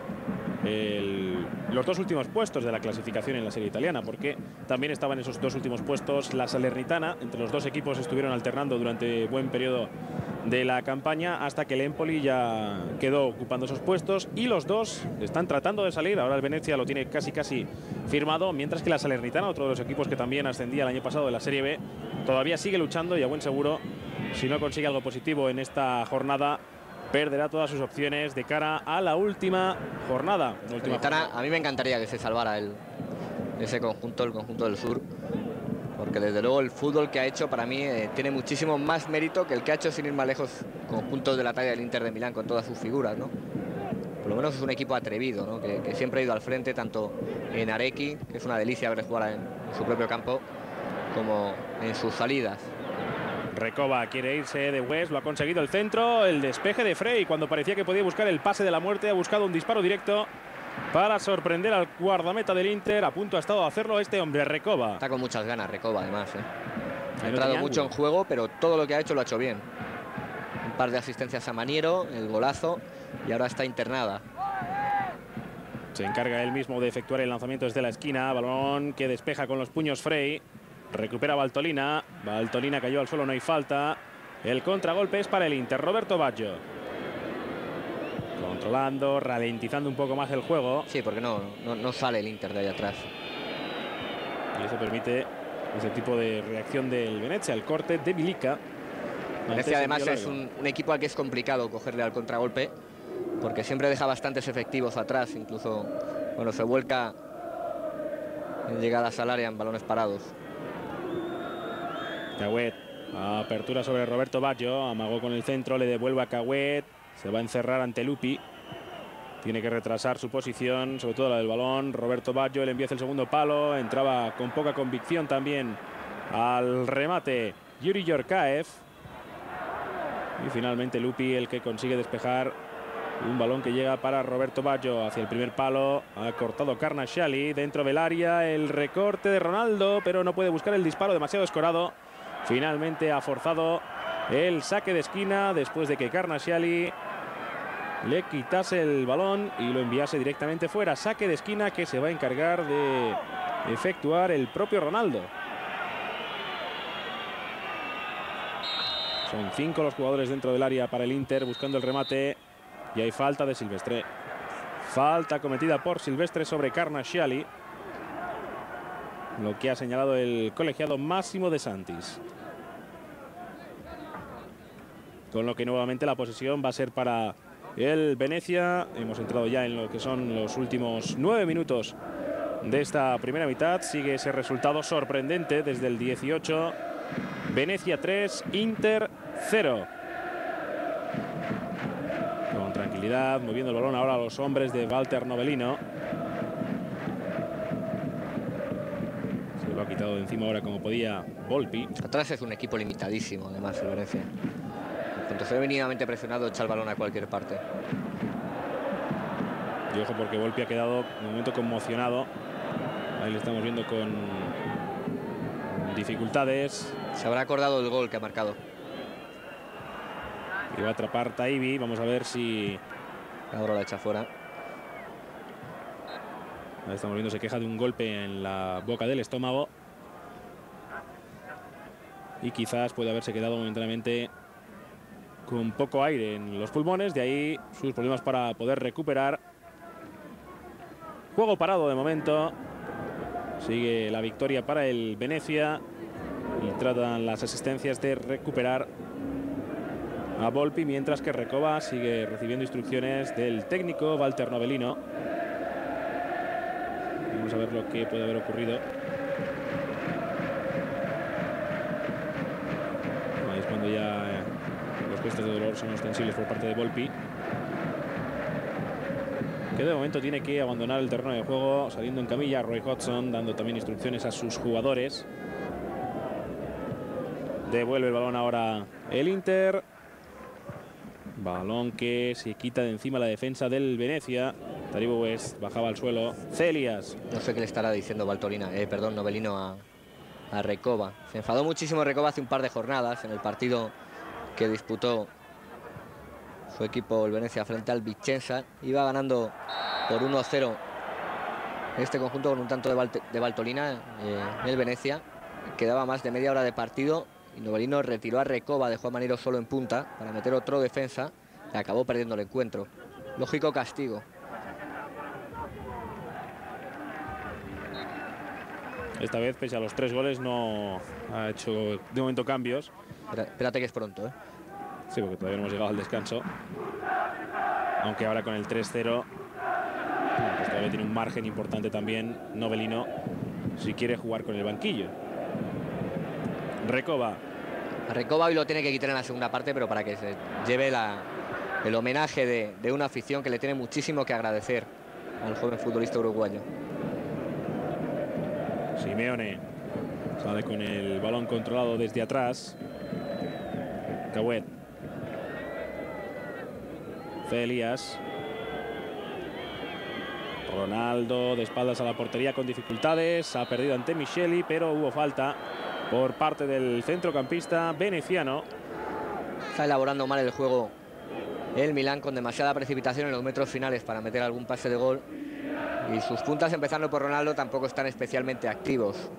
Speaker 1: los 2 últimos puestos de la clasificación en la Serie italiana, porque también estaban en esos 2 últimos puestos la Salernitana. Entre los 2 equipos estuvieron alternando durante buen periodo de la campaña, hasta que el Empoli ya quedó ocupando esos puestos, y los 2 están tratando de salir. Ahora el Venezia lo tiene casi firmado, mientras que la Salernitana, otro de los equipos que también ascendía el año pasado de la Serie B, todavía sigue luchando, y a buen seguro, si no consigue algo positivo en esta jornada, perderá todas sus opciones de cara a la última jornada.
Speaker 2: A mí me encantaría que se salvara ese conjunto, el conjunto del sur, porque desde luego el fútbol que ha hecho para mí tiene muchísimo más mérito que el que ha hecho, sin ir más lejos, conjuntos de la talla del Inter de Milán con todas sus figuras, ¿no? Por lo menos es un equipo atrevido, ¿no? que siempre ha ido al frente, tanto en Arecchi, que es una delicia ver jugar en su propio campo, como en sus salidas.
Speaker 1: Recoba quiere irse de West, lo ha conseguido el centro, el despeje de Frey. Cuando parecía que podía buscar el pase de la muerte, ha buscado un disparo directo para sorprender al guardameta del Inter. A punto ha estado de hacerlo este hombre, Recoba.
Speaker 2: Está con muchas ganas Recoba, además, ¿eh? Ha entrado mucho en juego, pero todo lo que ha hecho lo ha hecho bien. Un par de asistencias a Maniero, el golazo, y ahora está internada.
Speaker 1: Se encarga él mismo de efectuar el lanzamiento desde la esquina. Balón que despeja con los puños Frey. Recupera Valtolina. Valtolina cayó al suelo, no hay falta. El contragolpe es para el Inter. Roberto Baggio. Controlando, ralentizando un poco más el juego.
Speaker 2: Sí, porque no sale el Inter de ahí atrás.
Speaker 1: Y eso permite ese tipo de reacción del Venezia. El corte de Milica.
Speaker 2: Venezia además es un equipo al que es complicado cogerle al contragolpe, porque siempre deja bastantes efectivos atrás, incluso cuando se vuelca en llegadas al área en balones parados.
Speaker 1: Cagüet, apertura sobre Roberto Baggio, amagó con el centro, le devuelve a Cagüet, se va a encerrar ante Lupi, tiene que retrasar su posición, sobre todo la del balón. Roberto Baggio, él envía el segundo palo, entraba con poca convicción también al remate Yuri Yorkaev, y finalmente Lupi el que consigue despejar un balón que llega para Roberto Baggio hacia el primer palo. Ha cortado Carnasciali dentro del área, el recorte de Ronaldo, pero no puede buscar el disparo, demasiado escorado. Finalmente ha forzado el saque de esquina después de que Carnasciali le quitase el balón y lo enviase directamente fuera. Saque de esquina que se va a encargar de efectuar el propio Ronaldo. Son 5 los jugadores dentro del área para el Inter buscando el remate. Y hay falta de Silvestre. Falta cometida por Silvestre sobre Carnasciali. Lo que ha señalado el colegiado Massimo De Santis. Con lo que nuevamente la posesión va a ser para el Venezia. Hemos entrado ya en lo que son los últimos 9 minutos de esta primera mitad. Sigue ese resultado sorprendente desde el 18. Venezia 3, Inter 0. Con tranquilidad, moviendo el balón ahora a los hombres de Walter Novellino. Se lo ha quitado de encima ahora como podía Volpi.
Speaker 2: Atrás es un equipo limitadísimo, además, el Venezia. Cuando se ve venidamente presionado, echa el balón a cualquier parte.
Speaker 1: Y ojo porque Volpi ha quedado de momento conmocionado. Ahí le estamos viendo con dificultades.
Speaker 2: Se habrá acordado del gol que ha marcado.
Speaker 1: Y va a atrapar Taibi. Vamos a ver si...
Speaker 2: Ahora la echa fuera.
Speaker 1: Ahí estamos viendo, se queja de un golpe en la boca del estómago. Y quizás puede haberse quedado momentáneamente con poco aire en los pulmones. De ahí sus problemas para poder recuperar. Juego parado de momento. Sigue la victoria para el Venezia. Y tratan las asistencias de recuperar a Volpi, mientras que Recoba sigue recibiendo instrucciones del técnico Walter Novellino. Vamos a ver lo que puede haber ocurrido. Ahí es cuando ya los gestos son ostensibles por parte de Volpi, que de momento tiene que abandonar el terreno de juego, saliendo en camilla Roy Hodgson, dando también instrucciones a sus jugadores. Devuelve el balón ahora el Inter. Balón que se quita de encima la defensa del Venezia. Taribo West bajaba al suelo. Celias.
Speaker 2: No sé qué le estará diciendo Novelino a Recoba. Se enfadó muchísimo Recoba hace un par de jornadas en el partido que disputó su equipo, el Venezia, frente al Vicenza. Iba ganando por 1-0 este conjunto con un tanto de Valtolina, el Venezia. Quedaba más de media hora de partido y Novelino retiró a Recoba, dejó a Manero solo en punta para meter otro defensa y acabó perdiendo el encuentro. Lógico castigo.
Speaker 1: Esta vez, pese a los 3 goles, no ha hecho de momento cambios.
Speaker 2: Espérate que es pronto, ¿eh?
Speaker 1: Sí, porque todavía no hemos llegado al descanso. Aunque ahora con el 3-0, pues todavía tiene un margen importante también Novelino si quiere jugar con el banquillo. Recoba.
Speaker 2: A Recoba hoy lo tiene que quitar en la segunda parte, pero para que se lleve el homenaje de una afición que le tiene muchísimo que agradecer al joven futbolista uruguayo.
Speaker 1: Simeone sale con el balón controlado desde atrás. Cauet. Celias. Ronaldo de espaldas a la portería con dificultades. Ha perdido ante Micheli, pero hubo falta por parte del centrocampista veneciano.
Speaker 2: Está elaborando mal el juego el Milán, con demasiada precipitación en los metros finales para meter algún pase de gol. Y sus puntas, empezando por Ronaldo, tampoco están especialmente activos.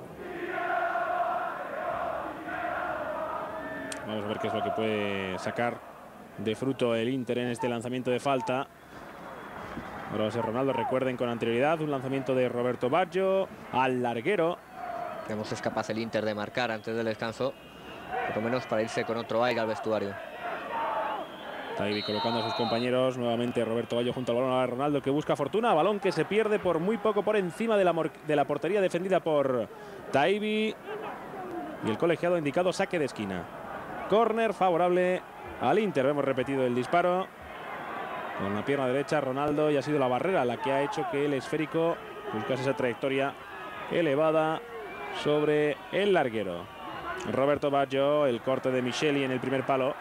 Speaker 1: Vamos a ver qué es lo que puede sacar de fruto el Inter en este lanzamiento de falta. Ahora va a ser Ronaldo. Recuerden con anterioridad un lanzamiento de Roberto Baggio al larguero.
Speaker 2: Veremos si es capaz el Inter de marcar antes del descanso, por lo menos para irse con otro aire al vestuario.
Speaker 1: Taibi colocando a sus compañeros. Nuevamente Roberto Baggio junto al balón a Ronaldo, que busca fortuna. Balón que se pierde por muy poco por encima de la portería defendida por Taibi. Y el colegiado ha indicado saque de esquina. Córner favorable al Inter. Hemos repetido el disparo con la pierna derecha Ronaldo, y ha sido la barrera la que ha hecho que el esférico buscase esa trayectoria elevada sobre el larguero. Roberto Baggio, el corte de Micheli en el primer palo.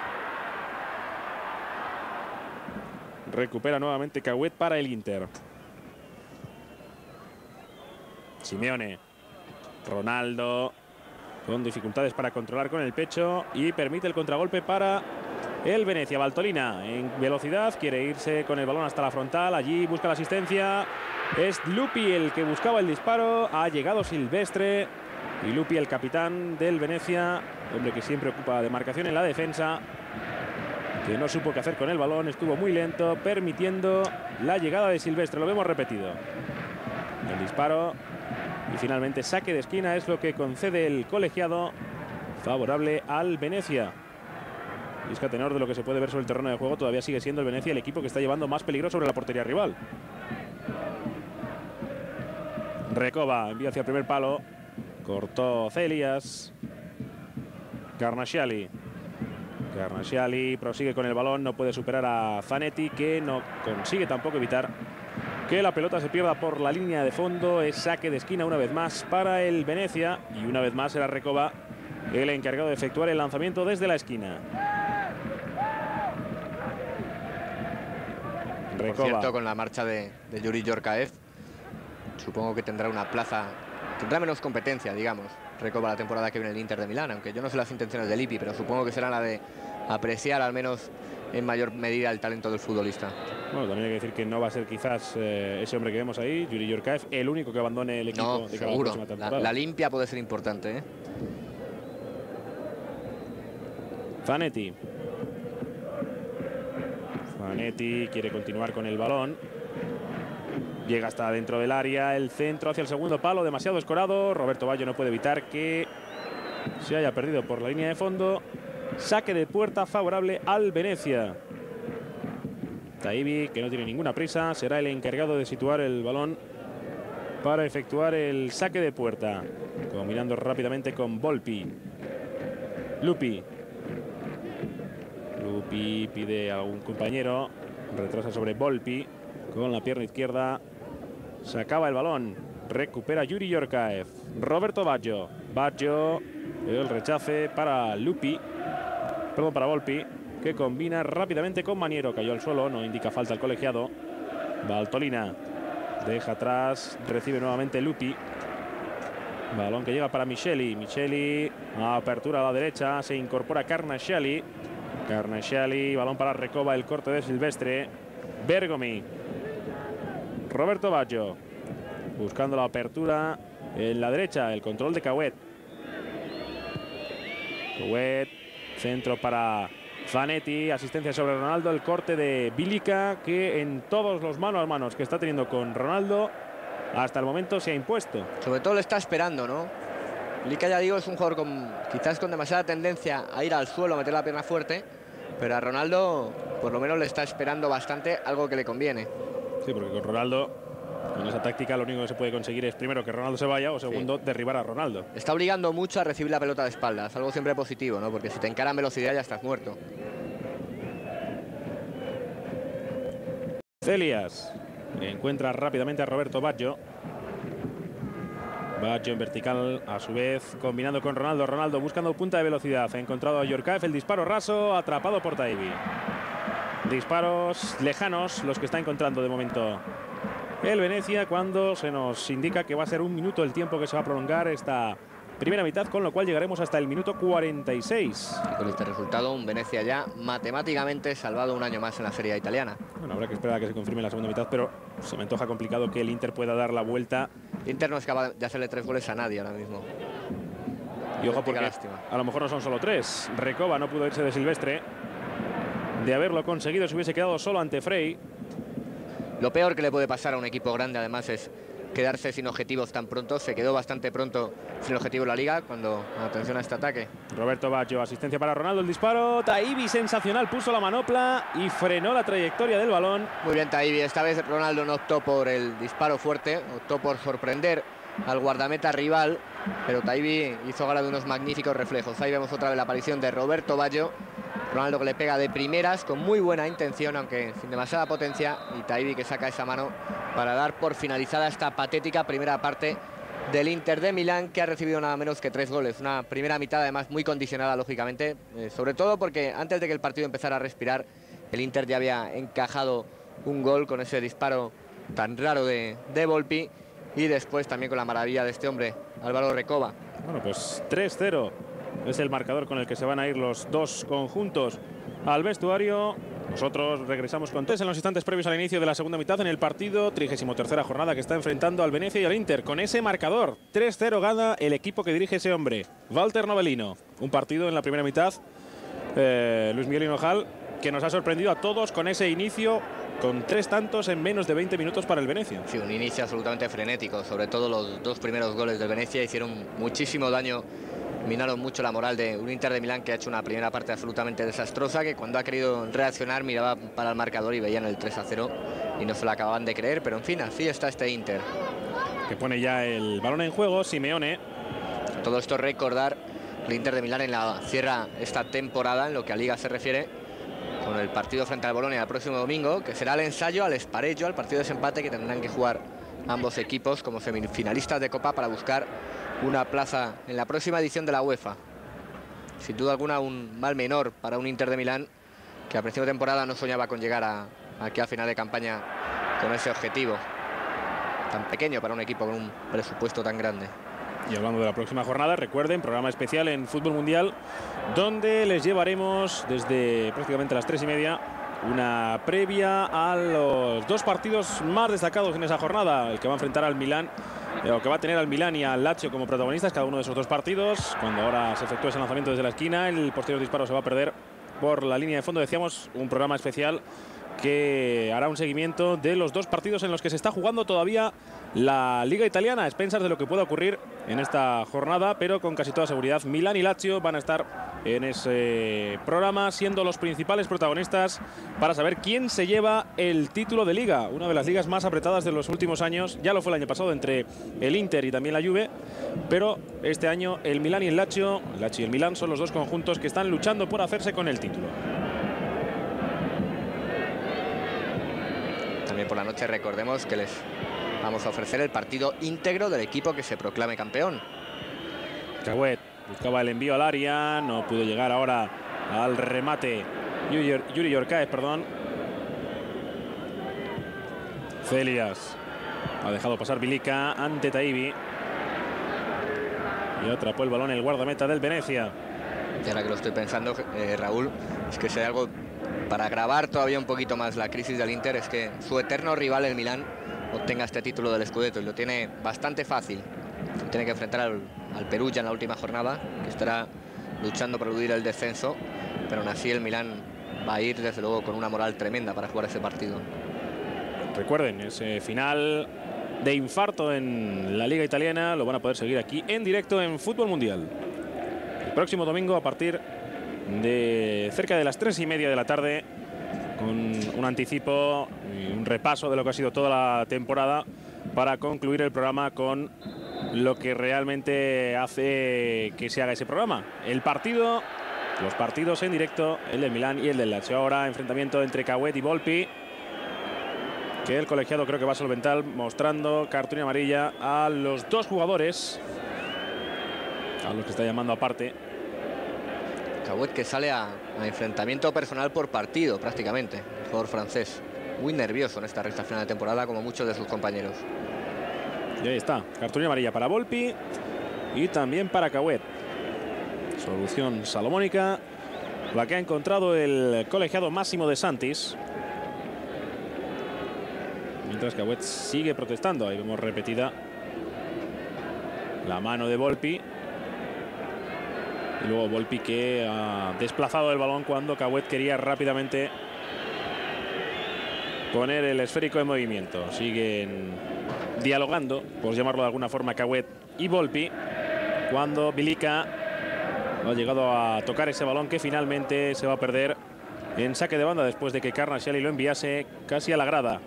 Speaker 1: Recupera nuevamente Cauet para el Inter. Simeone. Ronaldo con dificultades para controlar con el pecho y permite el contragolpe para el Venezia. Valtolina en velocidad, quiere irse con el balón hasta la frontal. Allí busca la asistencia. Es Lupi el que buscaba el disparo. Ha llegado Silvestre. Y Lupi, el capitán del Venezia, hombre que siempre ocupa demarcación en la defensa, que no supo qué hacer con el balón, estuvo muy lento, permitiendo la llegada de Silvestre. Lo vemos repetido. El disparo y finalmente saque de esquina es lo que concede el colegiado, favorable al Venezia. Y es que a tenor de lo que se puede ver sobre el terreno de juego, todavía sigue siendo el Venezia el equipo que está llevando más peligro sobre la portería rival. Recoba envía hacia el primer palo. Cortó Celias. Garnasciali prosigue con el balón, no puede superar a Zanetti, que no consigue tampoco evitar que la pelota se pierda por la línea de fondo. Es saque de esquina una vez más para el Venezia, y una vez más será Recoba el encargado de efectuar el lanzamiento desde la esquina.
Speaker 2: Recoba. Por cierto, con la marcha de Yuri Yorkaev, supongo que tendrá una plaza, tendrá menos competencia, digamos, Recoba la temporada que viene el Inter de Milán, aunque yo no sé las intenciones de Lippi, pero supongo que será la de apreciar al menos en mayor medida el talento del futbolista.
Speaker 1: Bueno, también hay que decir que no va a ser quizás ese hombre que vemos ahí, Yuri Yorkaev, el único que abandone el equipo.
Speaker 2: No, seguro. La limpia puede ser importante, ¿eh?
Speaker 1: Zanetti quiere continuar con el balón. Llega hasta dentro del área, el centro hacia el segundo palo, demasiado escorado. Roberto Baggio no puede evitar que se haya perdido por la línea de fondo. Saque de puerta favorable al Venezia. Taibi, que no tiene ninguna prisa, será el encargado de situar el balón para efectuar el saque de puerta. Combinando rápidamente con Volpi. Lupi Lupi pide a algún compañero, retrasa sobre Volpi con la pierna izquierda. Se acaba el balón, recupera Yuri Yorkaev. Roberto Baggio. Baggio, el rechace para Lupi, perdón, para Volpi, que combina rápidamente con Maniero. Cayó al suelo, no indica falta el colegiado. Valtolina deja atrás, recibe nuevamente Lupi. Balón que llega para Micheli. Micheli, apertura a la derecha, se incorpora Carnasciali. Carnasciali, balón para Recoba, el corte de Silvestre. Bergomi. Roberto Baggio, buscando la apertura en la derecha, el control de Cauet. Cauet, centro para Zanetti, asistencia sobre Ronaldo, el corte de Bilica, que en todos los mano a mano que está teniendo con Ronaldo, hasta el momento se ha impuesto.
Speaker 2: Sobre todo le está esperando, ¿no? Bilica, ya digo, es un jugador quizás con demasiada tendencia a ir al suelo, a meter la pierna fuerte, pero a Ronaldo por lo menos le está esperando bastante, algo que le conviene.
Speaker 1: Sí, porque con Ronaldo, con esa táctica, lo único que se puede conseguir es primero que Ronaldo se vaya o segundo, derribar a Ronaldo.
Speaker 2: Está obligando mucho a recibir la pelota de espaldas, algo siempre positivo, ¿no? Porque si te encara en velocidad ya estás muerto.
Speaker 1: Celias encuentra rápidamente a Roberto Baggio. Baggio en vertical, a su vez combinando con Ronaldo. Ronaldo buscando punta de velocidad. Ha encontrado a Yorkaev, el disparo raso, atrapado por Taibi. Disparos lejanos los que está encontrando de momento el Venezia, cuando se nos indica que va a ser 1 minuto el tiempo que se va a prolongar esta primera mitad, con lo cual llegaremos hasta el minuto 46.
Speaker 2: Y con este resultado, un Venezia ya matemáticamente salvado un año más en la Serie A italiana.
Speaker 1: Bueno, habrá que esperar a que se confirme la segunda mitad, pero se me antoja complicado que el Inter pueda dar la vuelta.
Speaker 2: El Inter no es capaz de hacerle 3 goles a nadie ahora mismo.
Speaker 1: Y ojo, porque a lo mejor no son solo 3. Recoba no pudo irse de Silvestre. De haberlo conseguido, se hubiese quedado solo ante Frey.
Speaker 2: Lo peor que le puede pasar a un equipo grande, además, es quedarse sin objetivos tan pronto. Se quedó bastante pronto sin objetivo en la Liga. Cuando, atención a este ataque.
Speaker 1: Roberto Baggio, asistencia para Ronaldo, el disparo. Taibi, sensacional, puso la manopla y frenó la trayectoria del balón.
Speaker 2: Muy bien Taibi, esta vez Ronaldo no optó por el disparo fuerte, optó por sorprender al guardameta rival, pero Taibi hizo gala de unos magníficos reflejos. Ahí vemos otra vez la aparición de Roberto Baggio. Ronaldo que le pega de primeras con muy buena intención, aunque sin demasiada potencia, y Taibi que saca esa mano para dar por finalizada esta patética primera parte del Inter de Milán, que ha recibido nada menos que 3 goles. Una primera mitad además muy condicionada, lógicamente, sobre todo porque antes de que el partido empezara a respirar, el Inter ya había encajado un gol con ese disparo tan raro de Volpi, y después también con la maravilla de este hombre, Álvaro Recoba.
Speaker 1: Bueno, pues 3-0 es el marcador con el que se van a ir los dos conjuntos al vestuario. Nosotros regresamos con tres en los instantes previos al inicio de la segunda mitad en el partido, 33ª jornada, que está enfrentando al Venezia y al Inter. Con ese marcador, 3-0 gana el equipo que dirige ese hombre, Walter Novellino. Un partido en la primera mitad, Luis Miguel Hinojal, que nos ha sorprendido a todos con ese inicio, con 3 tantos en menos de 20 minutos para el Venezia.
Speaker 2: Sí, un inicio absolutamente frenético. Sobre todo los 2 primeros goles del Venezia hicieron muchísimo daño, minaron mucho la moral de un Inter de Milán que ha hecho una primera parte absolutamente desastrosa, que cuando ha querido reaccionar miraba para el marcador y veían el 3-0 y no se lo acababan de creer, pero en fin, así está este Inter.
Speaker 1: Que pone ya el balón en juego, Simeone.
Speaker 2: Todo esto recordar el Inter de Milán cierra esta temporada en lo que a Liga se refiere con el partido frente al Bolonia el próximo domingo, que será el ensayo al Spareggio, al partido de desempate que tendrán que jugar ambos equipos como semifinalistas de Copa para buscar una plaza en la próxima edición de la UEFA. Sin duda alguna un mal menor para un Inter de Milán que a principio de temporada no soñaba con llegar aquí a final de campaña con ese objetivo tan pequeño para un equipo con un presupuesto tan grande.
Speaker 1: Y hablando de la próxima jornada, recuerden, programa especial en Fútbol Mundial, donde les llevaremos desde prácticamente las 3:30 una previa a los 2 partidos más destacados en esa jornada, el que va a enfrentar al Milán, o que va a tener al Milán y al Lazio como protagonistas, cada uno de esos 2 partidos. Cuando ahora se efectúe ese lanzamiento desde la esquina, el posterior disparo se va a perder por la línea de fondo. Decíamos, un programa especial que hará un seguimiento de los 2 partidos en los que se está jugando todavía la Liga Italiana, a expensas de lo que pueda ocurrir en esta jornada, pero con casi toda seguridad Milán y Lazio van a estar en ese programa siendo los principales protagonistas para saber quién se lleva el título de Liga, una de las ligas más apretadas de los últimos años. Ya lo fue el año pasado entre el Inter y también la Juve, pero este año el Milán y el Lazio y el Milán son los 2 conjuntos que están luchando por hacerse con el título.
Speaker 2: También por la noche recordemos que les vamos a ofrecer el partido íntegro del equipo que se proclame campeón.
Speaker 1: Cauet buscaba el envío al área, no pudo llegar ahora al remate. Yuri Yorkaev, perdón. Celias ha dejado pasar Bilica ante Taibi. Y atrapó el balón el guardameta del Venezia.
Speaker 2: Y ahora que lo estoy pensando, Raúl, es que si hay algo para agravar todavía un poquito más la crisis del Inter, es que su eterno rival, el Milán, obtenga este título del Scudetto, y lo tiene bastante fácil. Tiene que enfrentar al Perugia en la última jornada, que estará luchando por eludir el descenso, pero aún así el Milán va a ir desde luego con una moral tremenda para jugar ese partido.
Speaker 1: Recuerden, ese final de infarto en la Liga Italiana lo van a poder seguir aquí en directo en Fútbol Mundial. El próximo domingo a partir de cerca de las 3:30 de la tarde, con un anticipo y un repaso de lo que ha sido toda la temporada, para concluir el programa con lo que realmente hace que se haga ese programa. El partido, los partidos en directo, el del Milán y el del Lazio. Ahora enfrentamiento entre Cauet y Volpi, que el colegiado creo que va a solventar, mostrando cartulina amarilla a los dos jugadores, a los que está llamando aparte.
Speaker 2: Cauet, que sale a enfrentamiento personal por partido prácticamente, el jugador francés. Muy nervioso en esta recta final de temporada, como muchos de sus compañeros.
Speaker 1: Y ahí está, cartulina amarilla para Volpi y también para Cauet. Solución salomónica, la que ha encontrado el colegiado Massimo De Santis. Mientras Cauet sigue protestando. Ahí vemos repetida la mano de Volpi. Y luego Volpi, que ha desplazado el balón cuando Cauet quería rápidamente poner el esférico en movimiento. Siguen dialogando, por llamarlo de alguna forma, Cauet y Volpi, cuando Bilica ha llegado a tocar ese balón que finalmente se va a perder en saque de banda después de que Carnasciali lo enviase casi a la grada.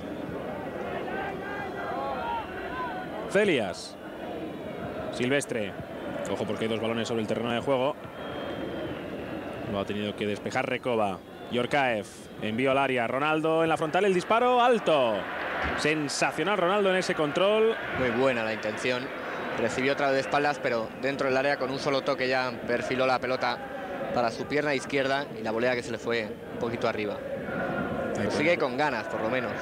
Speaker 1: Celias. Silvestre. Ojo, porque hay dos balones sobre el terreno de juego. Lo ha tenido que despejar Recoba. Yorkaev. Envío al área. Ronaldo en la frontal. El disparo alto. Sensacional Ronaldo en ese control.
Speaker 2: Muy buena la intención. Recibió otra vez de espaldas, pero dentro del área con un solo toque ya perfiló la pelota para su pierna izquierda y la volea que se le fue un poquito arriba. Sigue con ganas, por lo menos.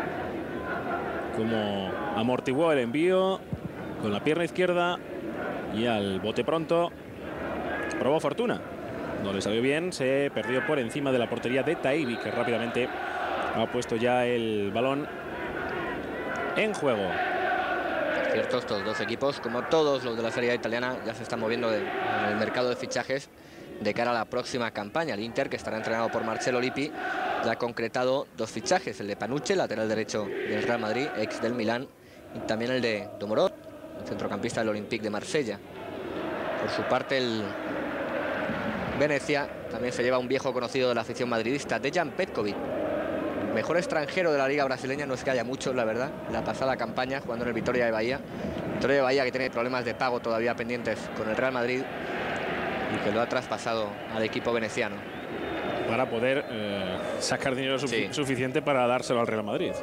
Speaker 1: Como amortiguó el envío con la pierna izquierda y al bote pronto probó fortuna. No le salió bien, se perdió por encima de la portería de Taibi, que rápidamente ha puesto ya el balón en juego.
Speaker 2: Cierto, estos dos equipos, como todos los de la Serie A italiana, ya se están moviendo en el mercado de fichajes de cara a la próxima campaña. El Inter, que estará entrenado por Marcello Lippi, ya ha concretado dos fichajes: el de Panucci, lateral derecho del Real Madrid, ex del Milán, y también el de Domorot, el centrocampista del Olympique de Marsella. Por su parte, el Venezia también se lleva un viejo conocido de la afición madridista, Dejan Petkovic. Mejor extranjero de la liga brasileña, no es que haya muchos, la verdad. La pasada campaña jugando en el Vitória de Bahía. Vitória de Bahía, que tiene problemas de pago todavía pendientes con el Real Madrid y que lo ha traspasado al equipo veneciano.
Speaker 1: Para poder sacar dinero suficiente para dárselo al Real Madrid.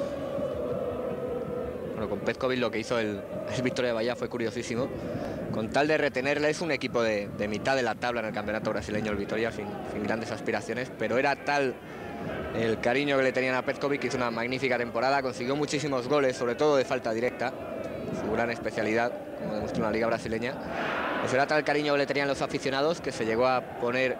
Speaker 2: Bueno, con Petkovic lo que hizo el Vitória de Bahía fue curiosísimo. Con tal de retenerle, es un equipo de mitad de la tabla en el campeonato brasileño, el Vitória, sin grandes aspiraciones, pero era tal el cariño que le tenían a Petkovic, que hizo una magnífica temporada, consiguió muchísimos goles, sobre todo de falta directa, su gran especialidad, como demuestra una liga brasileña. Pues era tal el cariño que le tenían los aficionados que se llegó a poner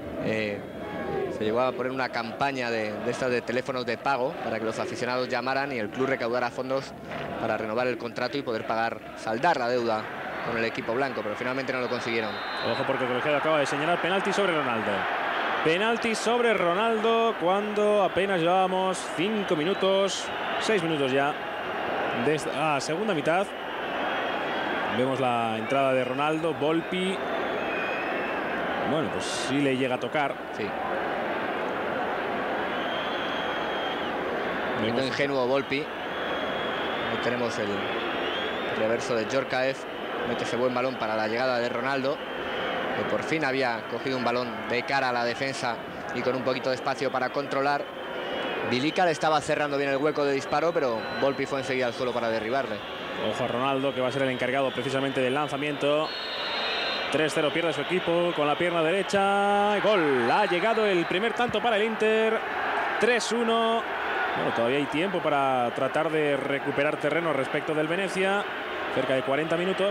Speaker 2: una campaña de estas de teléfonos de pago para que los aficionados llamaran y el club recaudara fondos para renovar el contrato y poder saldar la deuda con el equipo blanco, pero finalmente no lo consiguieron.
Speaker 1: Ojo, porque el colegiado acaba de señalar penalti sobre Ronaldo. Penalti sobre Ronaldo cuando apenas llevábamos 5 minutos, 6 minutos ya de esta segunda mitad. Vemos la entrada de Ronaldo. Volpi, bueno, pues sí le llega a tocar.
Speaker 2: Sí. Muy ingenuo Volpi. Ahí tenemos el reverso de Yorkaev. Mete ese buen balón para la llegada de Ronaldo, que por fin había cogido un balón de cara a la defensa y con un poquito de espacio para controlar. Bilica le estaba cerrando bien el hueco de disparo, pero Volpi fue enseguida al suelo para derribarle.
Speaker 1: Ojo a Ronaldo, que va a ser el encargado precisamente del lanzamiento. 3-0 pierde su equipo con la pierna derecha. Gol. Ha llegado el primer tanto para el Inter. 3-1. Bueno, todavía hay tiempo para tratar de recuperar terreno respecto del Venezia. Cerca de 40 minutos.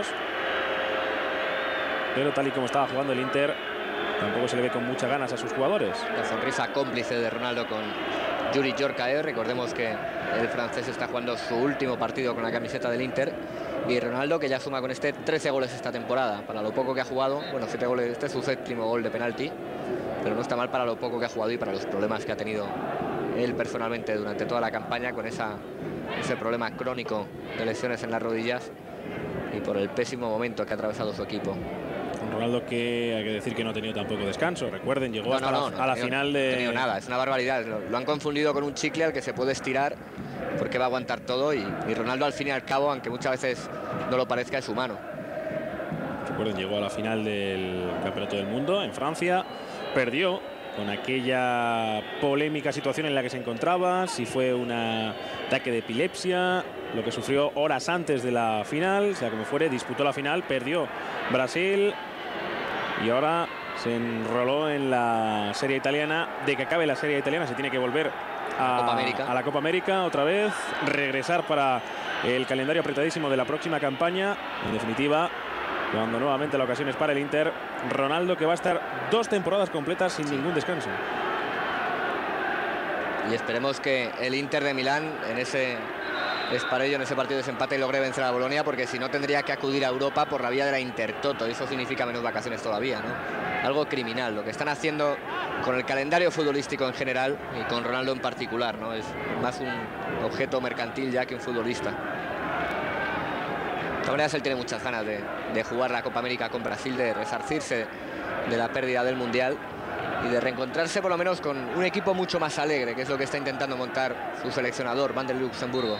Speaker 1: Pero tal y como estaba jugando el Inter, tampoco se le ve con muchas ganas a sus jugadores.
Speaker 2: La sonrisa cómplice de Ronaldo con Youri Djorkaeff. Recordemos que el francés está jugando su último partido con la camiseta del Inter. Y Ronaldo, que ya suma con este 13 goles esta temporada. Para lo poco que ha jugado, bueno, 7 goles, este es su 7º gol de penalti. Pero no está mal para lo poco que ha jugado y para los problemas que ha tenido él personalmente durante toda la campaña, con ese problema crónico de lesiones en las rodillas y por el pésimo momento que ha atravesado su equipo.
Speaker 1: Un Ronaldo que hay que decir que no ha tenido tampoco descanso. Recuerden, llegó hasta la final de...
Speaker 2: No ha tenido nada, es una barbaridad. Lo han confundido con un chicle al que se puede estirar porque va a aguantar todo, y Ronaldo, al fin y al cabo, aunque muchas veces no lo parezca, es humano.
Speaker 1: Recuerden, llegó a la final del Campeonato del Mundo en Francia, perdió con aquella polémica situación en la que se encontraba, si fue un ataque de epilepsia, lo que sufrió horas antes de la final, sea como fuere, disputó la final, perdió Brasil y ahora se enroló en la Serie Italiana. De que acabe la Serie Italiana se tiene que volver a la Copa América otra vez, regresar para el calendario apretadísimo de la próxima campaña. En definitiva, cuando nuevamente la ocasión es para el Inter. Ronaldo, que va a estar 2 temporadas completas sin ningún descanso.
Speaker 2: Y esperemos que el Inter de Milán, en ese esparello, en ese partido de desempate, logre vencer a Bolonia, porque si no tendría que acudir a Europa por la vía de la Intertoto, y eso significa menos vacaciones todavía, ¿no? Algo criminal lo que están haciendo con el calendario futbolístico en general y con Ronaldo en particular, ¿no? Es más un objeto mercantil ya que un futbolista. De todas maneras, él tiene muchas ganas de jugar la Copa América con Brasil, de resarcirse de la pérdida del Mundial y de reencontrarse por lo menos con un equipo mucho más alegre, que es lo que está intentando montar su seleccionador, Van der Luxemburgo.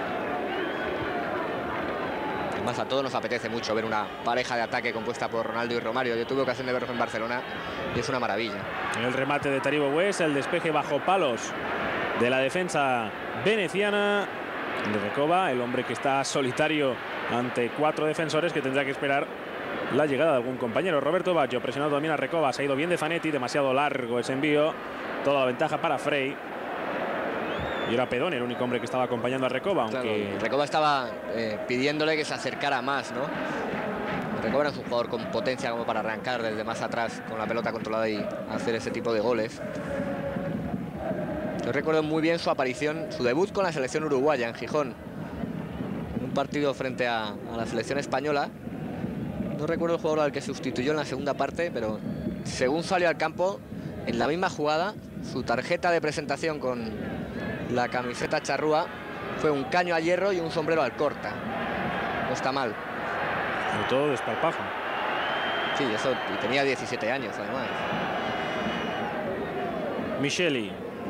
Speaker 2: Además, a todos nos apetece mucho ver una pareja de ataque compuesta por Ronaldo y Romario. Yo tuve ocasión de verlos en Barcelona y es una maravilla.
Speaker 1: El remate de Taribo West, el despeje bajo palos de la defensa veneciana de Recoba, el hombre que está solitario ante 4 defensores, que tendrá que esperar la llegada de algún compañero. Roberto Baggio presionado también a Recoba, se ha ido bien de Zanetti, demasiado largo ese envío, toda la ventaja para Frey. Y era Pedone el único hombre que estaba acompañando a Recoba, aunque...
Speaker 2: Claro, Recoba estaba pidiéndole que se acercara más, ¿no? Recoba es un jugador con potencia como para arrancar desde más atrás con la pelota controlada y hacer ese tipo de goles. Yo recuerdo muy bien su aparición, su debut con la selección uruguaya en Gijón, en un partido frente a la selección española. No recuerdo el jugador al que sustituyó en la segunda parte, pero según salió al campo, en la misma jugada, su tarjeta de presentación con la camiseta charrúa fue un caño a hierro y un sombrero al corta. No está mal.
Speaker 1: Sobre todo desparpajo.
Speaker 2: Sí, eso, y tenía 17 años además.
Speaker 1: Micheli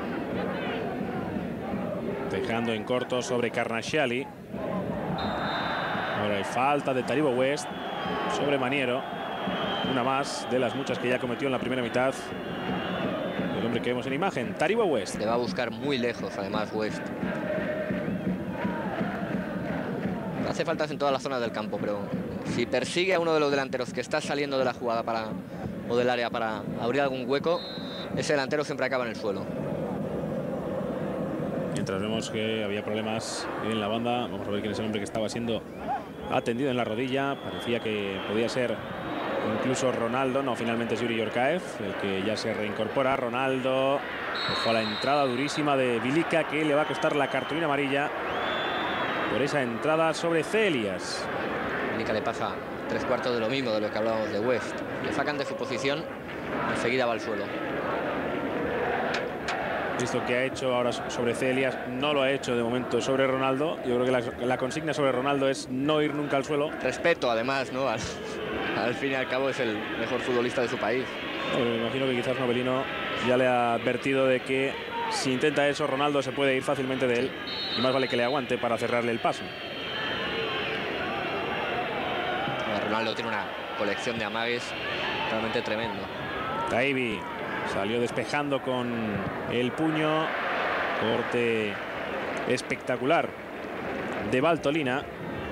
Speaker 1: dejando en corto sobre Carnasciali. Ahora hay falta de Taribo West sobre Maniero. Una más de las muchas que ya cometió en la primera mitad el hombre que vemos en imagen, Taribo West.
Speaker 2: Le va a buscar muy lejos además West. Hace faltas en todas las zonas del campo, pero si persigue a uno de los delanteros que está saliendo de la jugada o del área para abrir algún hueco, ese delantero siempre acaba en el suelo.
Speaker 1: Mientras vemos que había problemas en la banda, vamos a ver quién es el hombre que estaba siendo atendido en la rodilla. Parecía que podía ser incluso Ronaldo. No, finalmente es Youri Djorkaeff el que ya se reincorpora. Ronaldo, ojo a la entrada durísima de Bilica, que le va a costar la cartulina amarilla por esa entrada sobre Celias.
Speaker 2: Bilica le pasa 3/4 de lo mismo de lo que hablábamos de West. Le sacan de su posición, enseguida va al suelo.
Speaker 1: Visto que ha hecho ahora sobre Celias, no lo ha hecho de momento sobre Ronaldo. Yo creo que la consigna sobre Ronaldo es no ir nunca al suelo.
Speaker 2: Respeto, además, ¿no? Al fin y al cabo es el mejor futbolista de su país.
Speaker 1: Bueno, me imagino que quizás Novelino ya le ha advertido de que si intenta eso, Ronaldo se puede ir fácilmente de él y más vale que le aguante para cerrarle el paso.
Speaker 2: Ronaldo tiene una colección de amagues realmente tremendo.
Speaker 1: Taibbi salió despejando con el puño Corte espectacular de Valtolina.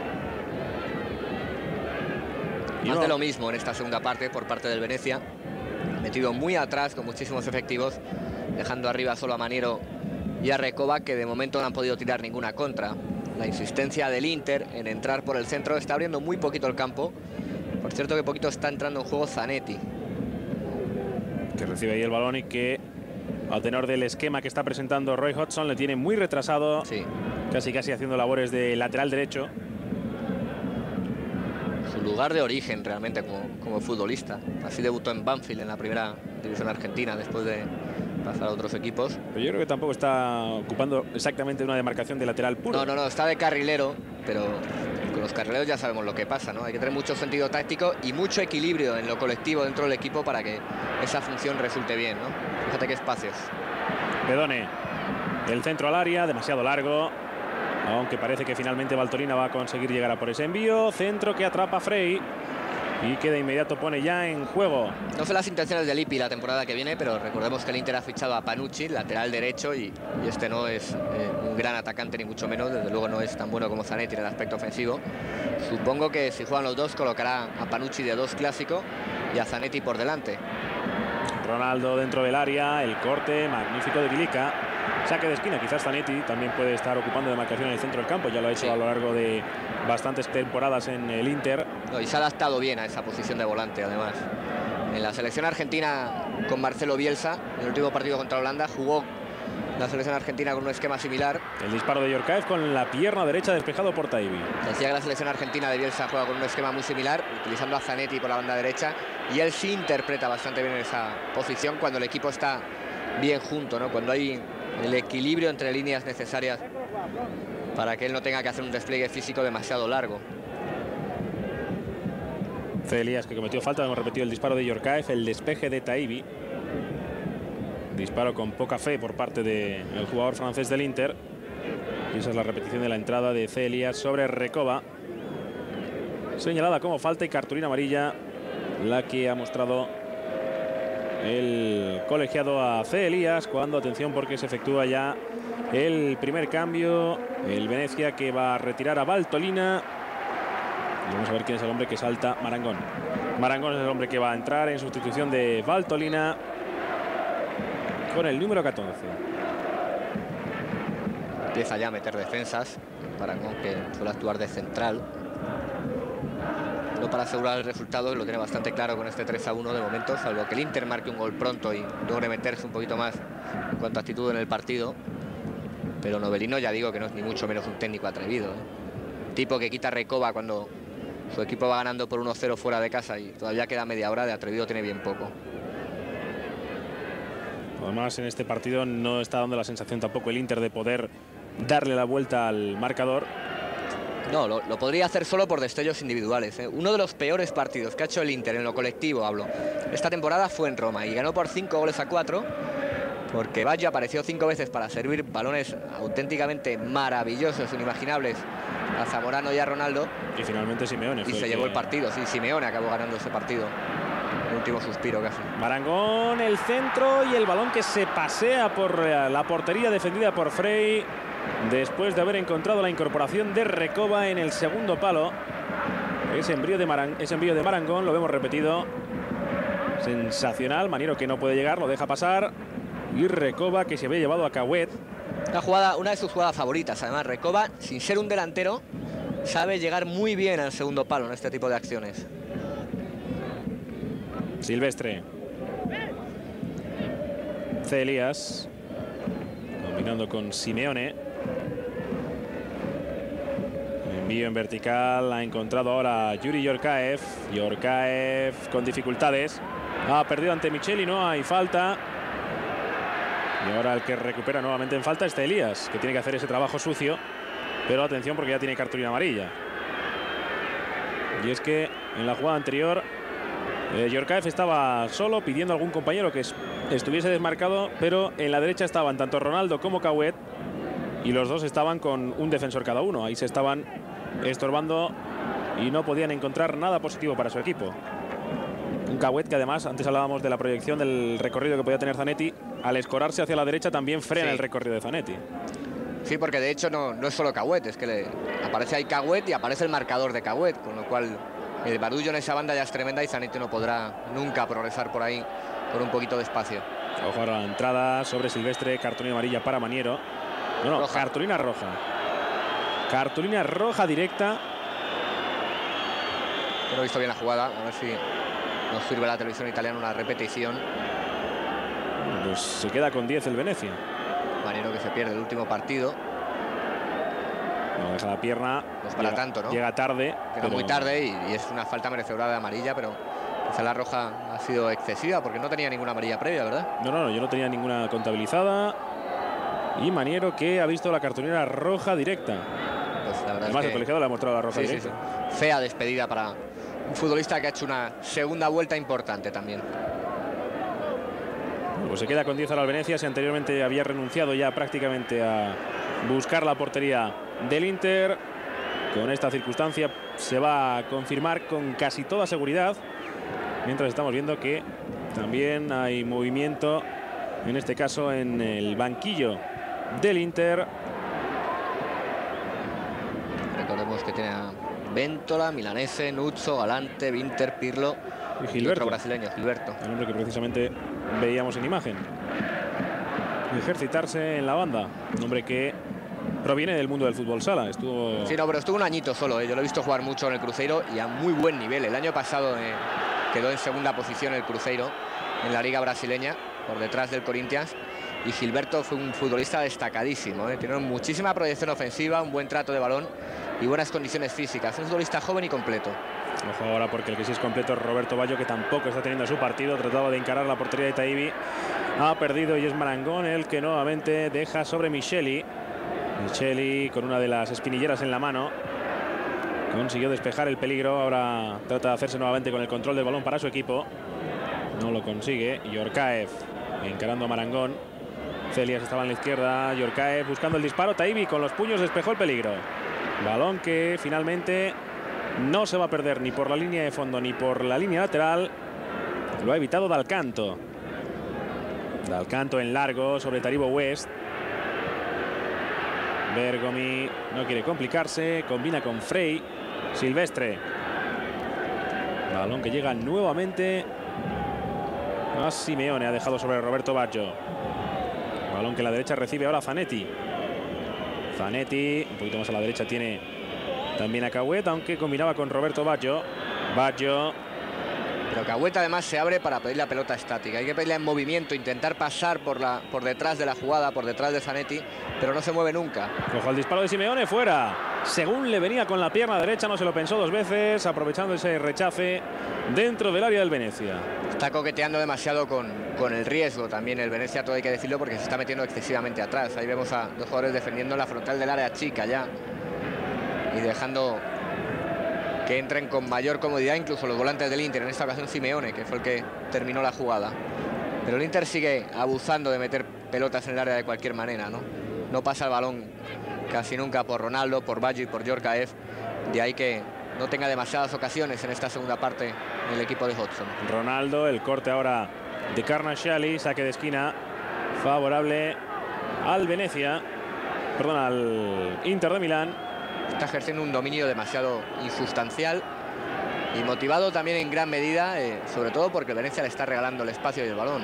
Speaker 2: Más de lo mismo en esta segunda parte por parte del Venezia. Metido muy atrás con muchísimos efectivos, dejando arriba solo a Maniero y a Recoba, que de momento no han podido tirar ninguna contra. La insistencia del Inter en entrar por el centro está abriendo muy poquito el campo. Por cierto que poquito está entrando en juego Zanetti,
Speaker 1: que recibe ahí el balón y que, a tenor del esquema que está presentando Roy Hodgson, le tiene muy retrasado.
Speaker 2: Sí.
Speaker 1: Casi haciendo labores de lateral derecho.
Speaker 2: Su lugar de origen realmente como futbolista. Así debutó en Banfield, en la primera división argentina, después de pasar a otros equipos.
Speaker 1: Pero yo creo que tampoco está ocupando exactamente una demarcación de lateral puro.
Speaker 2: No, está de carrilero, pero con los carrileros ya sabemos lo que pasa, ¿no? Hay que tener mucho sentido táctico y mucho equilibrio en lo colectivo dentro del equipo para que esa función resulte bien, ¿no? Fíjate qué espacios.
Speaker 1: Bedone, el centro al área, demasiado largo. Aunque parece que finalmente Valtolina va a conseguir llegar a por ese envío. Centro que atrapa Frey y que de inmediato pone ya en juego.
Speaker 2: No sé las intenciones de Lippi la temporada que viene, pero recordemos que el Inter ha fichado a Panucci, lateral derecho, y este no es un gran atacante ni mucho menos. Desde luego no es tan bueno como Zanetti en el aspecto ofensivo. Supongo que si juegan los dos colocará a Panucci de 2 clásico y a Zanetti por delante.
Speaker 1: Ronaldo dentro del área, el corte magnífico de Bilica. Saque de esquina, quizás Zanetti también puede estar ocupando demarcación en el centro del campo. Ya lo ha hecho a lo largo de bastantes temporadas en el Inter.
Speaker 2: No, y se ha adaptado bien a esa posición de volante, además. En la selección argentina con Marcelo Bielsa, en el último partido contra Holanda, jugó la selección argentina con un esquema similar.
Speaker 1: El disparo de Yorkaev con la pierna derecha despejado por Taibi.
Speaker 2: Decía que la selección argentina de Bielsa juega con un esquema muy similar, utilizando a Zanetti por la banda derecha, y él sí interpreta bastante bien esa posición cuando el equipo está bien junto, ¿no? Cuando hay el equilibrio entre líneas necesarias para que él no tenga que hacer un despliegue físico demasiado largo.
Speaker 1: Elías, que cometió falta. Hemos repetido el disparo de Yorkaev, el despeje de Taibi. Disparo con poca fe por parte del jugador francés del Inter. Y esa es la repetición de la entrada de Elías sobre Recoba. Señalada como falta y cartulina amarilla la que ha mostrado el colegiado a Elías, cuando, atención, porque se efectúa ya el primer cambio. El Venezia, que va a retirar a Valtolina. Y vamos a ver quién es el hombre que salta. Marangón. Marangón es el hombre que va a entrar en sustitución de Valtolina con el número 14.
Speaker 2: Empieza ya a meter defensas. Marangón, que suele actuar de central. No para asegurar el resultado, lo tiene bastante claro con este 3-1 de momento, salvo que el Inter marque un gol pronto y logre meterse un poquito más en cuanto a actitud en el partido. Pero Novellino, ya digo que no es ni mucho menos un técnico atrevido, ¿eh? Tipo que quita Recoba cuando su equipo va ganando por 1-0 fuera de casa y todavía queda media hora. De atrevido tiene bien poco.
Speaker 1: Además, en este partido no está dando la sensación tampoco el Inter de poder darle la vuelta al marcador.
Speaker 2: No, lo podría hacer solo por destellos individuales, ¿eh? Uno de los peores partidos que ha hecho el Inter en lo colectivo, hablo, esta temporada fue en Roma y ganó por 5-4, porque Baggio apareció 5 veces para servir balones auténticamente maravillosos, inimaginables, a Zamorano y a Ronaldo.
Speaker 1: Y finalmente Simeone
Speaker 2: y se llevó el partido. Sí, Simeone acabó ganando ese partido. El último suspiro casi.
Speaker 1: Marangón, el centro y el balón que se pasea por la portería defendida por Frey, después de haber encontrado la incorporación de Recoba en el segundo palo. Ese envío de Marangón lo vemos repetido. Sensacional. Maniero, que no puede llegar, lo deja pasar. Y Recoba, que se había llevado a Cauet.
Speaker 2: Una de sus jugadas favoritas. Además, Recoba, sin ser un delantero, sabe llegar muy bien al segundo palo en este tipo de acciones.
Speaker 1: Silvestre. Elías, combinando con Simeone. Envío en vertical, ha encontrado ahora Yuri Yorkaev. Yorkaev con dificultades. Ha perdido ante Micheli, no hay falta. Y ahora el que recupera nuevamente en falta es Elías, que tiene que hacer ese trabajo sucio. Pero atención, porque ya tiene cartulina amarilla. Y es que en la jugada anterior Yorkaev estaba solo, pidiendo a algún compañero que estuviese desmarcado, pero en la derecha estaban tanto Ronaldo como Cauet y los dos estaban con un defensor cada uno. Ahí se estaban estorbando y no podían encontrar nada positivo para su equipo. Un Cagüet que además, antes hablábamos de la proyección del recorrido que podía tener Zanetti, al escorarse hacia la derecha también frena el recorrido de Zanetti.
Speaker 2: Sí, porque de hecho no es solo Cagüet, es que aparece ahí Cagüet y aparece el marcador de Cagüet, con lo cual el barullo en esa banda ya es tremenda y Zanetti no podrá nunca progresar por ahí con un poquito de espacio.
Speaker 1: Ojo a la entrada sobre Silvestre, cartulina amarilla para Maniero. No, roja. Cartulina roja. Cartulina roja directa.
Speaker 2: Pero he visto bien la jugada, a ver si nos sirve la televisión italiana una repetición.
Speaker 1: Pues se queda con 10 el Venezia.
Speaker 2: Maniero que se pierde el último partido.
Speaker 1: No deja la pierna.
Speaker 2: No es para tanto, ¿no?
Speaker 1: Llega tarde.
Speaker 2: Llega muy tarde y es una falta merecedora de amarilla, pero quizá la roja ha sido excesiva porque no tenía ninguna amarilla previa, ¿verdad?
Speaker 1: No, yo no tenía ninguna contabilizada. Y Maniero que ha visto la cartulina roja directa.
Speaker 2: Pues la verdad
Speaker 1: además,
Speaker 2: es que
Speaker 1: el colegiado le ha mostrado la roja directa.
Speaker 2: Sí. Fea despedida para un futbolista que ha hecho una segunda vuelta importante también.
Speaker 1: Pues se queda con 10 ahora el Venezia. Si anteriormente había renunciado ya prácticamente a buscar la portería del Inter, con esta circunstancia se va a confirmar con casi toda seguridad. Mientras estamos viendo que también hay movimiento, en este caso en el banquillo del Inter.
Speaker 2: Recordemos que tiene a Ventola, Milanese, Nuzzo, Galante, Vinter, Pirlo y otro brasileño, Gilberto.
Speaker 1: El hombre que precisamente veíamos en imagen ejercitarse en la banda. Un hombre que proviene del mundo del fútbol sala. Estuvo...
Speaker 2: Sí, no, pero estuvo un añito solo. Yo lo he visto jugar mucho en el Cruzeiro y a muy buen nivel. El año pasado quedó en segunda posición el Cruzeiro en la liga brasileña, por detrás del Corinthians. Y Gilberto fue un futbolista destacadísimo. Tiene muchísima proyección ofensiva, un buen trato de balón y buenas condiciones físicas. Es un futbolista joven y completo.
Speaker 1: Ojo ahora porque el que sí es completo es Roberto Baggio, que tampoco está teniendo su partido. Trataba de encarar la portería de Taibi. Ha perdido y es Marangón el que nuevamente deja sobre Micheli. Micheli con una de las espinilleras en la mano. Consiguió despejar el peligro. Ahora trata de hacerse nuevamente con el control del balón para su equipo. No lo consigue. Yorkaev encarando a Marangón. Celias estaba en la izquierda. Yorkaev buscando el disparo. Taibi con los puños despejó el peligro. Balón que finalmente no se va a perder ni por la línea de fondo ni por la línea lateral. Lo ha evitado Dal Canto. Dal Canto en largo sobre Taribo West. Bergomi no quiere complicarse. Combina con Frey. Silvestre. Balón que llega nuevamente a Simeone. Ha dejado sobre Roberto Baggio. Balón que la derecha recibe ahora Zanetti. Zanetti, un poquito más a la derecha, tiene también a Cagüet, aunque combinaba con Roberto Baggio. Baggio.
Speaker 2: Pero Cagüet además se abre para pedir la pelota estática. Hay que pedirle en movimiento, intentar pasar por detrás de la jugada, por detrás de Zanetti, pero no se mueve nunca.
Speaker 1: Ojo al disparo de Simeone, fuera. Según le venía con la pierna derecha, no se lo pensó dos veces, aprovechando ese rechace dentro del área del Venecia.
Speaker 2: Está coqueteando demasiado con el riesgo también el Venecia, todo hay que decirlo, porque se está metiendo excesivamente atrás. Ahí vemos a dos jugadores defendiendo la frontal del área chica ya y dejando que entren con mayor comodidad incluso los volantes del Inter, en esta ocasión Simeone, que fue el que terminó la jugada. Pero el Inter sigue abusando de meter pelotas en el área de cualquier manera, ¿no? No pasa el balón casi nunca por Ronaldo, por Baggio y por Yorkaev. De ahí que no tenga demasiadas ocasiones en esta segunda parte del equipo de Hodgson.
Speaker 1: Ronaldo, el corte ahora de Carnasciali, saque de esquina favorable al Venecia, perdón, al Inter de Milán.
Speaker 2: Está ejerciendo un dominio demasiado insustancial y motivado también en gran medida, sobre todo porque el Venecia le está regalando el espacio y el balón.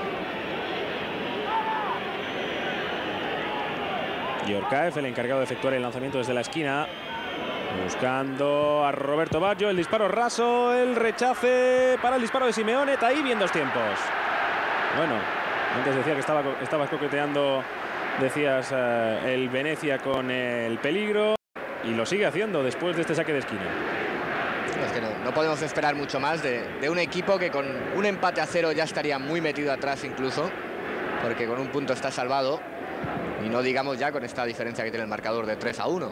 Speaker 1: Yorkaev, el encargado de efectuar el lanzamiento desde la esquina, buscando a Roberto Baggio, el disparo raso, el rechace para el disparo de Simeone. Taibi en dos tiempos. Bueno, antes decía que estabas coqueteando, decías, el Venecia con el peligro, y lo sigue haciendo después de este saque de esquina.
Speaker 2: Es que no podemos esperar mucho más de un equipo que con un empate a 0 ya estaría muy metido atrás incluso, porque con un punto está salvado, y no digamos ya con esta diferencia que tiene el marcador de 3-1.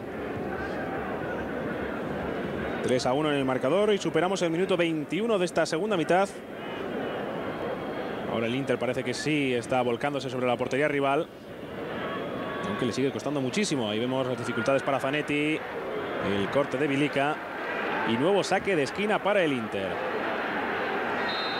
Speaker 1: 3-1 en el marcador y superamos el minuto 21 de esta segunda mitad. Ahora el Inter parece que sí está volcándose sobre la portería rival, aunque le sigue costando muchísimo. Ahí vemos las dificultades para Zanetti, el corte de Bilica y nuevo saque de esquina para el Inter.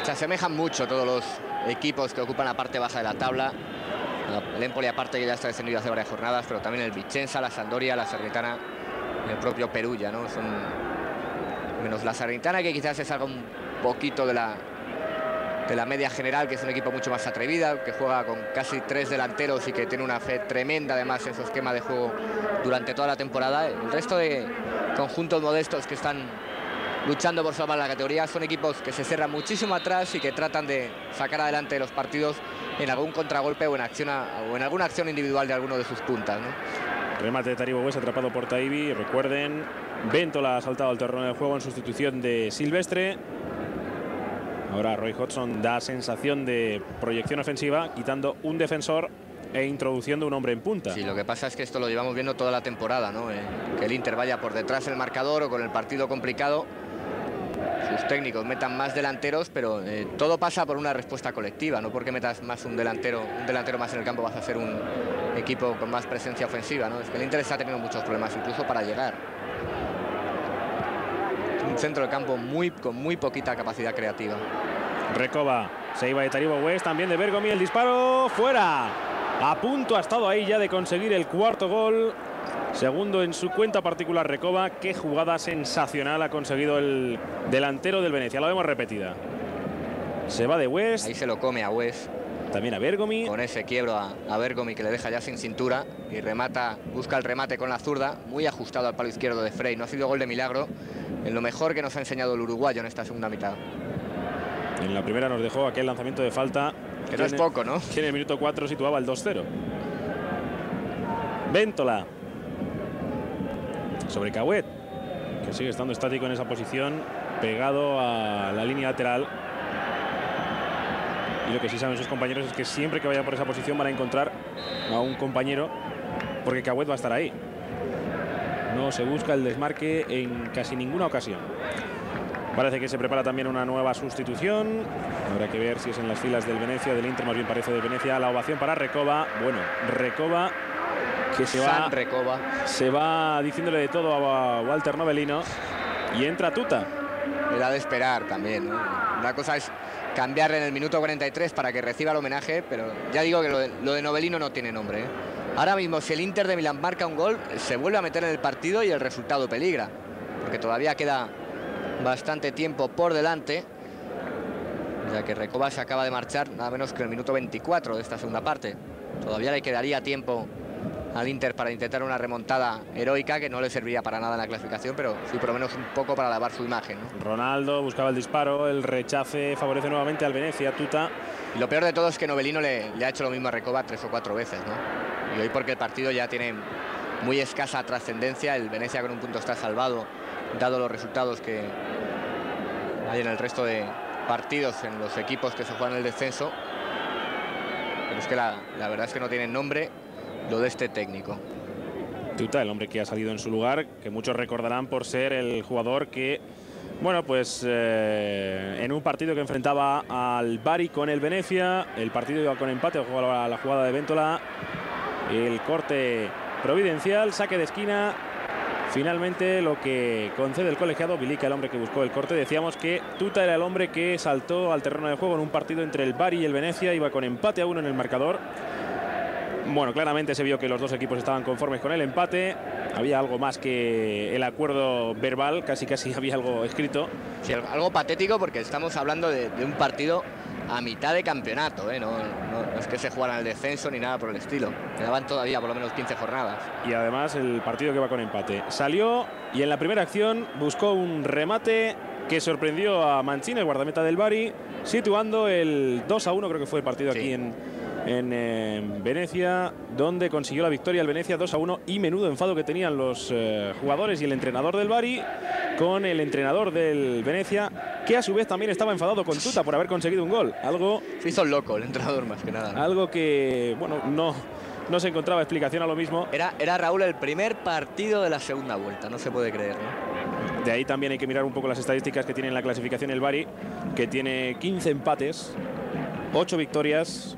Speaker 2: Se asemejan mucho todos los equipos que ocupan la parte baja de la tabla. El Empoli, aparte, que ya está descendido hace varias jornadas, pero también el Vicenza, la Sampdoria, la Salernitana y el propio Perugia, ¿no? Son menos la Salernitana, que quizás se salga un poquito de la media general, que es un equipo mucho más atrevida, que juega con casi 3 delanteros y que tiene una fe tremenda además en su esquema de juego durante toda la temporada. El resto de conjuntos modestos que están luchando por salvar la categoría son equipos que se cierran muchísimo atrás y que tratan de sacar adelante los partidos en algún contragolpe o en alguna acción individual de alguno de sus puntas, ¿no?
Speaker 1: Remate de Taribo West atrapado por Taibi. Recuerden, Ventola ha saltado al terreno del juego en sustitución de Silvestre. Ahora Roy Hodgson da sensación de proyección ofensiva, quitando un defensor e introduciendo un hombre en punta.
Speaker 2: Sí, lo que pasa es que esto lo llevamos viendo toda la temporada, ¿no? Que el Inter vaya por detrás del marcador o con el partido complicado, sus técnicos metan más delanteros, pero todo pasa por una respuesta colectiva, no porque metas más un delantero más en el campo vas a ser un equipo con más presencia ofensiva, ¿no? Es que el Inter está teniendo muchos problemas incluso para llegar. Un centro del campo con muy poquita capacidad creativa.
Speaker 1: Recoba, se iba de Taribo West, también de Bergomi, el disparo fuera. A punto ha estado ahí ya de conseguir el cuarto gol. Segundo en su cuenta particular Recoba. Qué jugada sensacional ha conseguido el delantero del Venecia. La vemos repetida. Se va de West.
Speaker 2: Ahí se lo come a West.
Speaker 1: También a Bergomi.
Speaker 2: Con ese quiebro a Bergomi, que le deja ya sin cintura. Y busca el remate con la zurda. Muy ajustado al palo izquierdo de Frey. No ha sido gol de milagro. En lo mejor que nos ha enseñado el uruguayo en esta segunda mitad.
Speaker 1: En la primera nos dejó aquel lanzamiento de falta.
Speaker 2: Que no es poco, ¿no?
Speaker 1: Que en el minuto 4 situaba el 2-0. Ventola. Sobre Cauet, que sigue estando estático en esa posición, pegado a la línea lateral. Y lo que sí saben sus compañeros es que siempre que vaya por esa posición van a encontrar a un compañero, porque Cauet va a estar ahí. No se busca el desmarque en casi ninguna ocasión. Parece que se prepara también una nueva sustitución. Habrá que ver si es en las filas del Venecia, del Inter, más bien parece del Venecia. La ovación para Recoba. Bueno, Recoba, que se va diciéndole de todo a Walter Novellino. Y entra Tuta.
Speaker 2: Era de esperar también, ¿no? Una cosa es cambiarle en el minuto 43 para que reciba el homenaje, pero ya digo que lo de Novellino no tiene nombre, ¿eh? Ahora mismo, si el Inter de Milán marca un gol, se vuelve a meter en el partido y el resultado peligra, porque todavía queda bastante tiempo por delante, ya que Recoba se acaba de marchar nada menos que el minuto 24 de esta segunda parte. Todavía le quedaría tiempo al Inter para intentar una remontada heroica que no le serviría para nada en la clasificación, pero sí por lo menos un poco para lavar su imagen, ¿no?
Speaker 1: Ronaldo buscaba el disparo, el rechace favorece nuevamente al Venecia. Tuta.
Speaker 2: Y lo peor de todo es que Novellino le ha hecho lo mismo a Recoba 3 o 4 veces, ¿no? Y hoy, porque el partido ya tiene muy escasa trascendencia, el Venecia con un punto está salvado, dado los resultados que hay en el resto de partidos en los equipos que se juegan el descenso. Pero es que la verdad es que no tienen nombre lo de este técnico.
Speaker 1: Tuta, el hombre que ha salido en su lugar, que muchos recordarán por ser el jugador que, bueno, pues en un partido que enfrentaba al Bari con el Venecia, el partido iba con empate, jugaba la jugada de Ventola, el corte providencial, saque de esquina. Finalmente lo que concede el colegiado, Bilica, el hombre que buscó el corte. Decíamos que Tuta era el hombre que saltó al terreno de juego en un partido entre el Bari y el Venecia, iba con empate a 1 en el marcador. Bueno, claramente se vio que los dos equipos estaban conformes con el empate. Había algo más que el acuerdo verbal, casi había algo escrito.
Speaker 2: Sí, algo patético, porque estamos hablando de un partido a mitad de campeonato, ¿eh? No es que se jugaran el descenso ni nada por el estilo. Quedaban todavía por lo menos 15 jornadas.
Speaker 1: Y además el partido que va con empate. Salió y en la primera acción buscó un remate que sorprendió a Mancini, el guardameta del Bari, situando el 2-1, creo que fue el partido aquí en Venecia, donde consiguió la victoria el Venecia 2-1. Y menudo enfado que tenían los jugadores y el entrenador del Bari con el entrenador del Venecia, que a su vez también estaba enfadado con Tuta por haber conseguido un gol. Algo...
Speaker 2: Se hizo loco el entrenador, más que nada, ¿no?
Speaker 1: Algo que, bueno, no se encontraba explicación a lo mismo.
Speaker 2: Era, Raúl, el primer partido de la segunda vuelta, no se puede creer, ¿no?
Speaker 1: De ahí también hay que mirar un poco las estadísticas que tiene en la clasificación el Bari, que tiene 15 empates, 8 victorias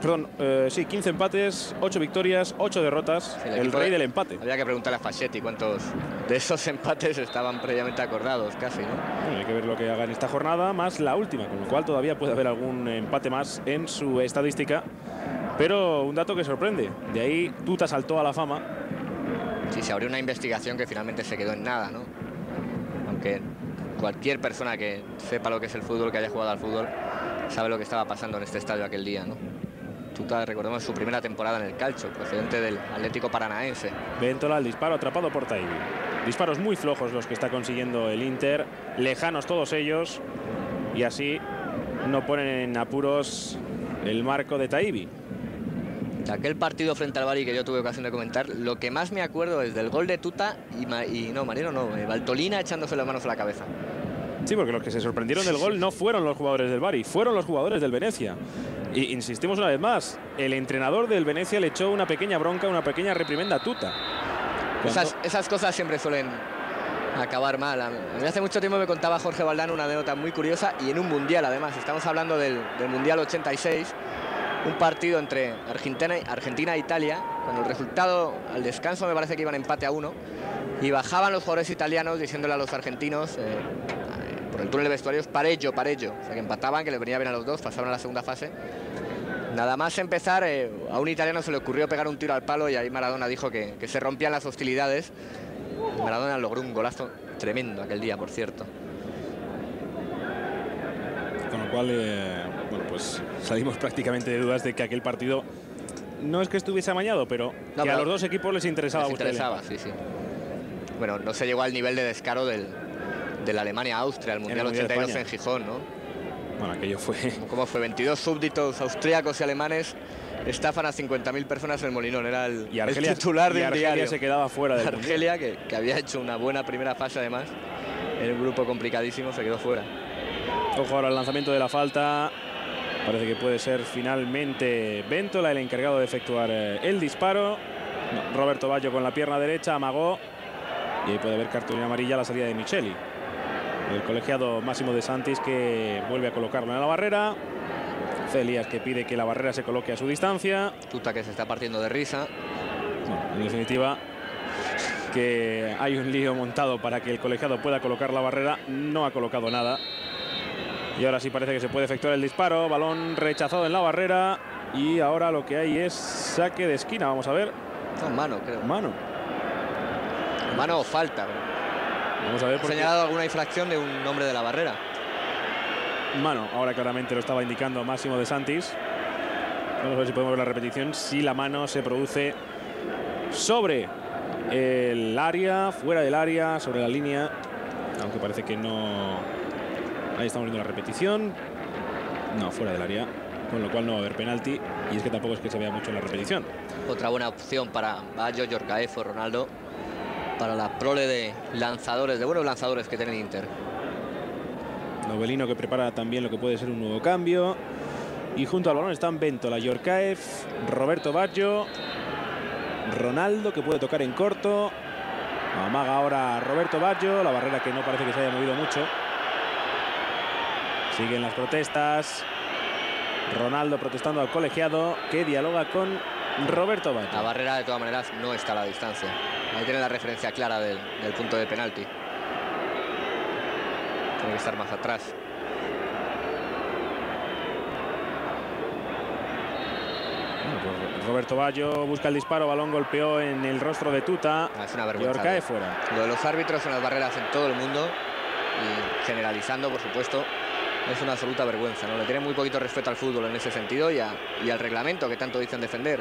Speaker 1: Perdón, sí, 15 empates, 8 victorias, 8 derrotas.
Speaker 2: Sí,
Speaker 1: el rey del empate.
Speaker 2: Habría que preguntarle a Fascetti cuántos de esos empates estaban previamente acordados, casi, ¿no?
Speaker 1: Bueno, hay que ver lo que haga en esta jornada, más la última, con lo cual todavía puede haber algún empate más en su estadística. Pero un dato que sorprende. De ahí Tuta saltó a la fama.
Speaker 2: Sí, se abrió una investigación que finalmente se quedó en nada, ¿no? Aunque cualquier persona que sepa lo que es el fútbol, que haya jugado al fútbol, sabe lo que estaba pasando en este estadio aquel día, ¿no? Tuta, recordemos, su primera temporada en el calcio, procedente del Atlético Paranaense.
Speaker 1: Ventola, el disparo atrapado por Taibbi. Disparos muy flojos los que está consiguiendo el Inter, lejanos todos ellos, y así no ponen en apuros el marco de Taibbi.
Speaker 2: De aquel partido frente al Bari que yo tuve ocasión de comentar, lo que más me acuerdo es del gol de Tuta y Valtolina echándose las manos a la cabeza.
Speaker 1: Sí, porque los que se sorprendieron del gol no fueron los jugadores del Bari, fueron los jugadores del Venezia. Y insistimos una vez más, el entrenador del Venezia le echó una pequeña bronca, una pequeña reprimenda a Tuta.
Speaker 2: Esas cosas siempre suelen acabar mal. A mí hace mucho tiempo me contaba Jorge Valdano una anécdota muy curiosa, y en un mundial además. Estamos hablando del Mundial 86, un partido entre Argentina e Italia, cuando el resultado al descanso me parece que iban empate a 1, y bajaban los jugadores italianos diciéndole a los argentinos por el túnel de vestuarios, parejo. O sea, que empataban, que les venía bien a los dos, pasaban a la segunda fase. Nada más empezar, a un italiano se le ocurrió pegar un tiro al palo, y ahí Maradona dijo que se rompían las hostilidades. Maradona logró un golazo tremendo aquel día, por cierto.
Speaker 1: Con lo cual, bueno, pues salimos prácticamente de dudas de que aquel partido no es que estuviese amañado, pero que a los dos equipos les interesaba.
Speaker 2: Sí. Bueno, no se llegó al nivel de descaro del Alemania-Austria, el Mundial 82 en Gijón, ¿no?
Speaker 1: Bueno, aquello fue...
Speaker 2: ¿Cómo fue? 22 súbditos austríacos y alemanes estafan a 50.000 personas en el Molinón. Era el titular del diario.
Speaker 1: Argelia se quedaba fuera del
Speaker 2: Argelia, que había hecho una buena primera fase además, en un grupo complicadísimo, se quedó fuera.
Speaker 1: Ojo ahora al lanzamiento de la falta. Parece que puede ser finalmente Ventola el encargado de efectuar el disparo. No, Roberto Baggio con la pierna derecha, amagó. Y ahí puede haber cartulina amarilla a la salida de Micheli. El colegiado Máximo De Santis, que vuelve a colocarlo en la barrera. Celias, que pide que la barrera se coloque a su distancia.
Speaker 2: Tuta, que se está partiendo de risa.
Speaker 1: Bueno, en definitiva, que hay un lío montado para que el colegiado pueda colocar la barrera. No ha colocado nada. Y ahora sí parece que se puede efectuar el disparo. Balón rechazado en la barrera. Y ahora lo que hay es saque de esquina. Vamos a ver.
Speaker 2: No, mano, creo.
Speaker 1: Mano
Speaker 2: o falta.
Speaker 1: Vamos a ver.
Speaker 2: Ha señalado alguna infracción de un hombre de la barrera.
Speaker 1: Mano, ahora claramente lo estaba indicando Máximo De Santis. Vamos a ver si podemos ver la repetición. Si la mano se produce sobre el área, fuera del área, sobre la línea. Aunque parece que no. Ahí estamos viendo la repetición. No, fuera del área. Con lo cual no va a haber penalti. Y es que tampoco es que se vea mucho en la repetición.
Speaker 2: Otra buena opción para Baggio, Yorcaef o Ronaldo. Para la prole de lanzadores, de buenos lanzadores que tiene Inter.
Speaker 1: Novelino, que prepara también lo que puede ser un nuevo cambio. Y junto al balón están Ventola, Yorcaef, Roberto Baggio, Ronaldo, que puede tocar en corto. Amaga ahora Roberto Baggio, la barrera que no parece que se haya movido mucho. Siguen las protestas. Ronaldo protestando al colegiado, que dialoga con Roberto Baggio.
Speaker 2: La barrera de todas maneras no está a la distancia. Ahí tiene la referencia clara del punto de penalti. Tiene que estar más atrás.
Speaker 1: Bueno, pues Roberto Baggio busca el disparo, balón golpeó en el rostro de Tuta.
Speaker 2: Es una vergüenza.
Speaker 1: Yorcaef fuera.
Speaker 2: Lo de los árbitros en las barreras en todo el mundo, y generalizando, por supuesto, es una absoluta vergüenza, ¿no? Le tienen muy poquito respeto al fútbol en ese sentido y al reglamento que tanto dicen defender.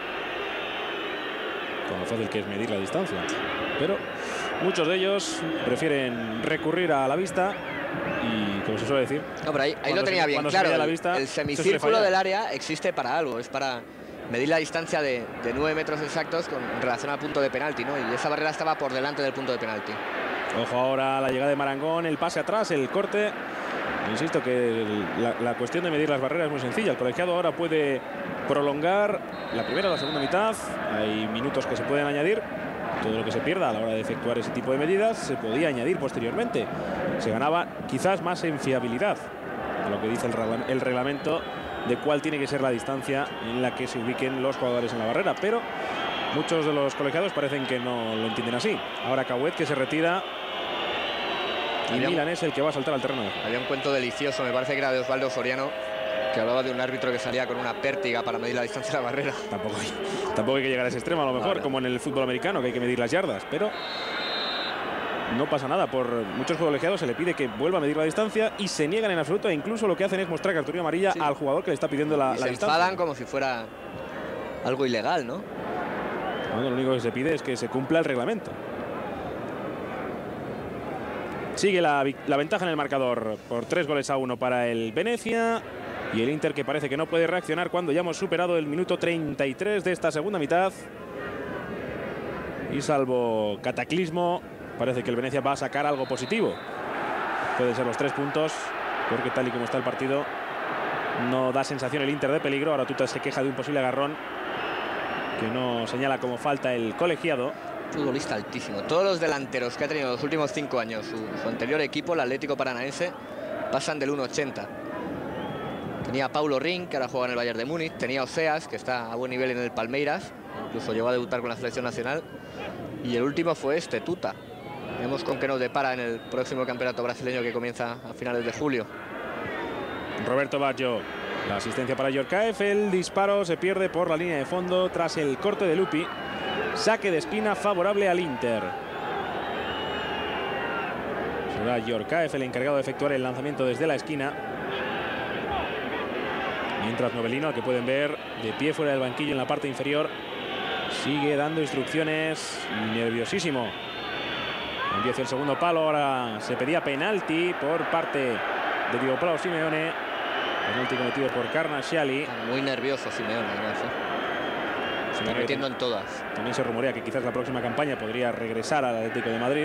Speaker 1: Con lo fácil que es medir la distancia. Pero muchos de ellos prefieren recurrir a la vista y, como se suele decir...
Speaker 2: No, pero ahí lo tenía bien claro. El semicírculo del área existe para algo. Es para medir la distancia de 9 metros exactos en relación al punto de penalti, ¿no? Y esa barrera estaba por delante del punto de penalti.
Speaker 1: Ojo ahora la llegada de Marangón, el pase atrás, el corte. Insisto que la cuestión de medir las barreras es muy sencilla. El colegiado ahora puede prolongar la primera o la segunda mitad. Hay minutos que se pueden añadir. Todo lo que se pierda a la hora de efectuar ese tipo de medidas se podía añadir posteriormente. Se ganaba quizás más en fiabilidad, a lo que dice el reglamento de cuál tiene que ser la distancia en la que se ubiquen los jugadores en la barrera, pero muchos de los colegiados parecen que no lo entienden así. Ahora Cauet, que se retira, y Milan es el que va a saltar al terreno.
Speaker 2: Había un cuento delicioso, me parece que era de Osvaldo Soriano, que hablaba de un árbitro que salía con una pértiga para medir la distancia de la barrera.
Speaker 1: Tampoco hay que llegar a ese extremo, a lo mejor, como en el fútbol americano, que hay que medir las yardas, pero no pasa nada. Por muchos colegiados se le pide que vuelva a medir la distancia y se niegan en absoluto, e incluso lo que hacen es mostrar cartulina amarilla al jugador que le está pidiendo la distancia.
Speaker 2: Se enfadan como si fuera algo ilegal, ¿no?
Speaker 1: Bueno, lo único que se pide es que se cumpla el reglamento. Sigue la ventaja en el marcador por 3-1 para el Venezia. Y el Inter, que parece que no puede reaccionar cuando ya hemos superado el minuto 33 de esta segunda mitad. Y salvo cataclismo, parece que el Venezia va a sacar algo positivo. Puede ser los 3 puntos, porque tal y como está el partido, no da sensación el Inter de peligro. Ahora Tuta se queja de un posible agarrón que no señala como falta el colegiado.
Speaker 2: Futbolista altísimo. Todos los delanteros que ha tenido los últimos 5 años su anterior equipo, el Atlético Paranaense, pasan del 1,80. Tenía a Paulo Ring, que ahora juega en el Bayern de Múnich. Tenía a Oseas, que está a buen nivel en el Palmeiras. Incluso llegó a debutar con la selección nacional. Y el último fue este, Tuta. Veremos con qué nos depara en el próximo campeonato brasileño que comienza a finales de julio.
Speaker 1: Roberto Baggio, la asistencia para Yorkaev. El disparo se pierde por la línea de fondo tras el corte de Lupi. Saque de esquina favorable al Inter. Será Yorkaev el encargado de efectuar el lanzamiento desde la esquina. Mientras Novellino, al que pueden ver de pie fuera del banquillo en la parte inferior, sigue dando instrucciones, nerviosísimo. Envía hacia el segundo palo. Ahora se pedía penalti por parte de Diego Simeone. Penalti cometido por Carnasciali.
Speaker 2: Muy nervioso Simeone, se está metiendo en todas.
Speaker 1: También se rumorea que quizás la próxima campaña podría regresar al Atlético de Madrid.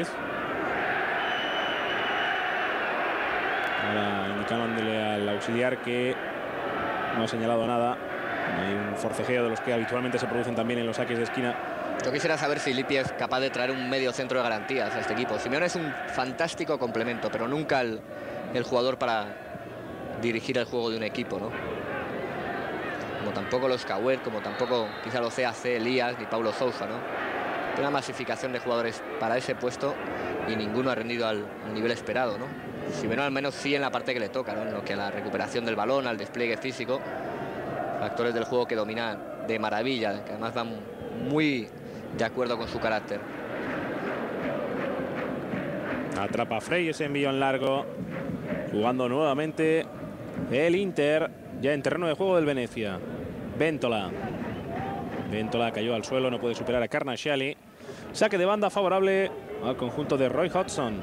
Speaker 1: Ahora indicándole al auxiliar que no ha señalado nada. Hay un forcejeo de los que habitualmente se producen también en los saques de esquina.
Speaker 2: Yo quisiera saber si Lippi es capaz de traer un medio centro de garantías a este equipo. Simeone es un fantástico complemento, pero nunca el jugador para dirigir el juego de un equipo, ¿no? Como tampoco los Cauet, como tampoco quizá los CAC, Elías ni Paulo Sousa, ¿no? Una masificación de jugadores para ese puesto y ninguno ha rendido al nivel esperado, ¿no? Simeone al menos sí en la parte que le toca, ¿no? En lo que a la recuperación del balón, al despliegue físico. Factores del juego que dominan de maravilla, que además van muy de acuerdo con su carácter.
Speaker 1: Atrapa Frey ese envío en largo. Jugando nuevamente el Inter, ya en terreno de juego del Venezia. Ventola cayó al suelo, no puede superar a Carnasciali. Saque de banda favorable al conjunto de Roy Hodgson.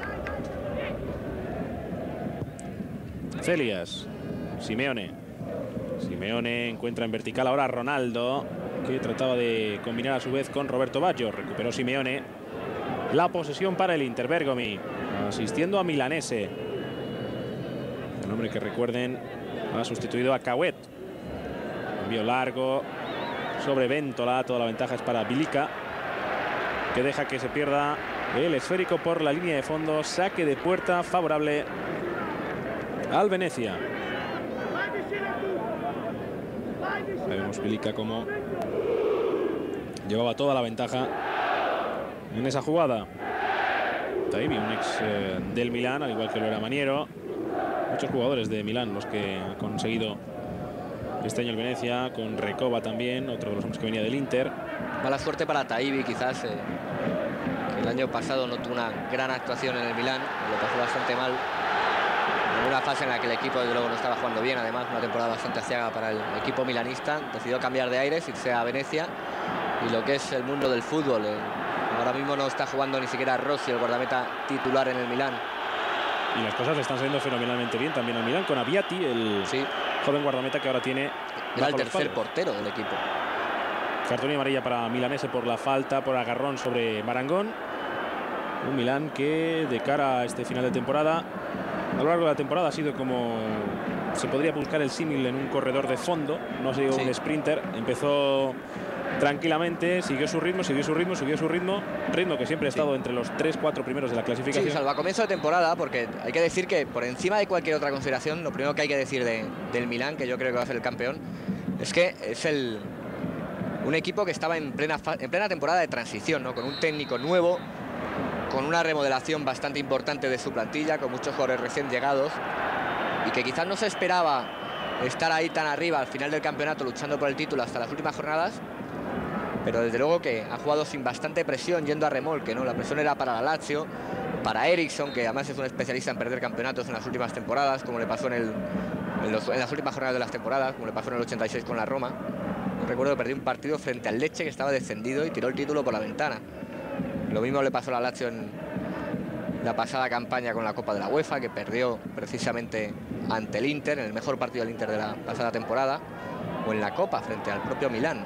Speaker 1: Celias, Simeone encuentra en vertical ahora a Ronaldo, que trataba de combinar a su vez con Roberto Baggio. Recuperó Simeone. La posesión para el Inter. Bergomi asistiendo a Milanese, el hombre que, recuerden, ha sustituido a Cauet. Envío largo sobre Ventola. Toda la ventaja es para Bilica, que deja que se pierda el esférico por la línea de fondo. Saque de puerta favorable al Venezia. Vemos Bilica como llevaba toda la ventaja en esa jugada. Taibi, un ex del Milán, al igual que lo era Maniero. Muchos jugadores de Milán los que ha conseguido este año el Venezia, con Recoba también, otro de los hombres que venía del Inter.
Speaker 2: Mala suerte para Taibi, quizás, que el año pasado no tuvo una gran actuación en el Milán, lo pasó bastante mal. En una fase en la que el equipo, desde luego, no estaba jugando bien, además una temporada bastante aciaga para el equipo milanista. Decidió cambiar de aires, irse a Venecia, y lo que es el mundo del fútbol. Ahora mismo no está jugando ni siquiera Rossi, el guardameta titular en el Milán.
Speaker 1: Y las cosas le están saliendo fenomenalmente bien también al Milán, con Abbiati, el joven guardameta que ahora tiene...
Speaker 2: Era el tercer portero del equipo.
Speaker 1: Cartulina amarilla para Milanese por la falta, por agarrón sobre Marangón. Un Milán que, de cara a este final de temporada, a lo largo de la temporada ha sido como... se podría buscar el símil en un corredor de fondo, no ha sido un sprinter. Empezó tranquilamente, siguió su ritmo, ritmo que siempre ha estado entre los 3-4 primeros de la clasificación.
Speaker 2: Sí, salvo a comienzo de temporada, porque hay que decir que por encima de cualquier otra consideración, lo primero que hay que decir del Milán, que yo creo que va a ser el campeón, es que es un equipo que estaba en plena temporada de transición, ¿no? Con un técnico nuevo, con una remodelación bastante importante de su plantilla, con muchos jugadores recién llegados, y que quizás no se esperaba estar ahí tan arriba al final del campeonato luchando por el título hasta las últimas jornadas, pero desde luego que ha jugado sin bastante presión, yendo a remolque, ¿no? La presión era para la Lazio, para Eriksson, que además es un especialista en perder campeonatos en las últimas temporadas, como le pasó en las últimas jornadas de las temporadas, como le pasó en el 86 con la Roma. Recuerdo que perdió un partido frente al Lecce, que estaba descendido, y tiró el título por la ventana. Lo mismo le pasó a la Lazio en la pasada campaña con la Copa de la UEFA, que perdió precisamente ante el Inter, en el mejor partido del Inter de la pasada temporada, o en la Copa frente al propio Milán.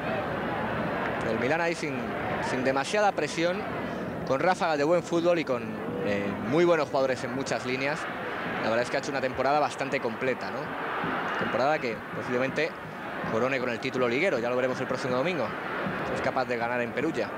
Speaker 2: El Milán ahí sin demasiada presión, con ráfagas de buen fútbol y con muy buenos jugadores en muchas líneas. La verdad es que ha hecho una temporada bastante completa, ¿no? Temporada que posiblemente corone con el título liguero, ya lo veremos el próximo domingo. Es capaz de ganar en Perugia.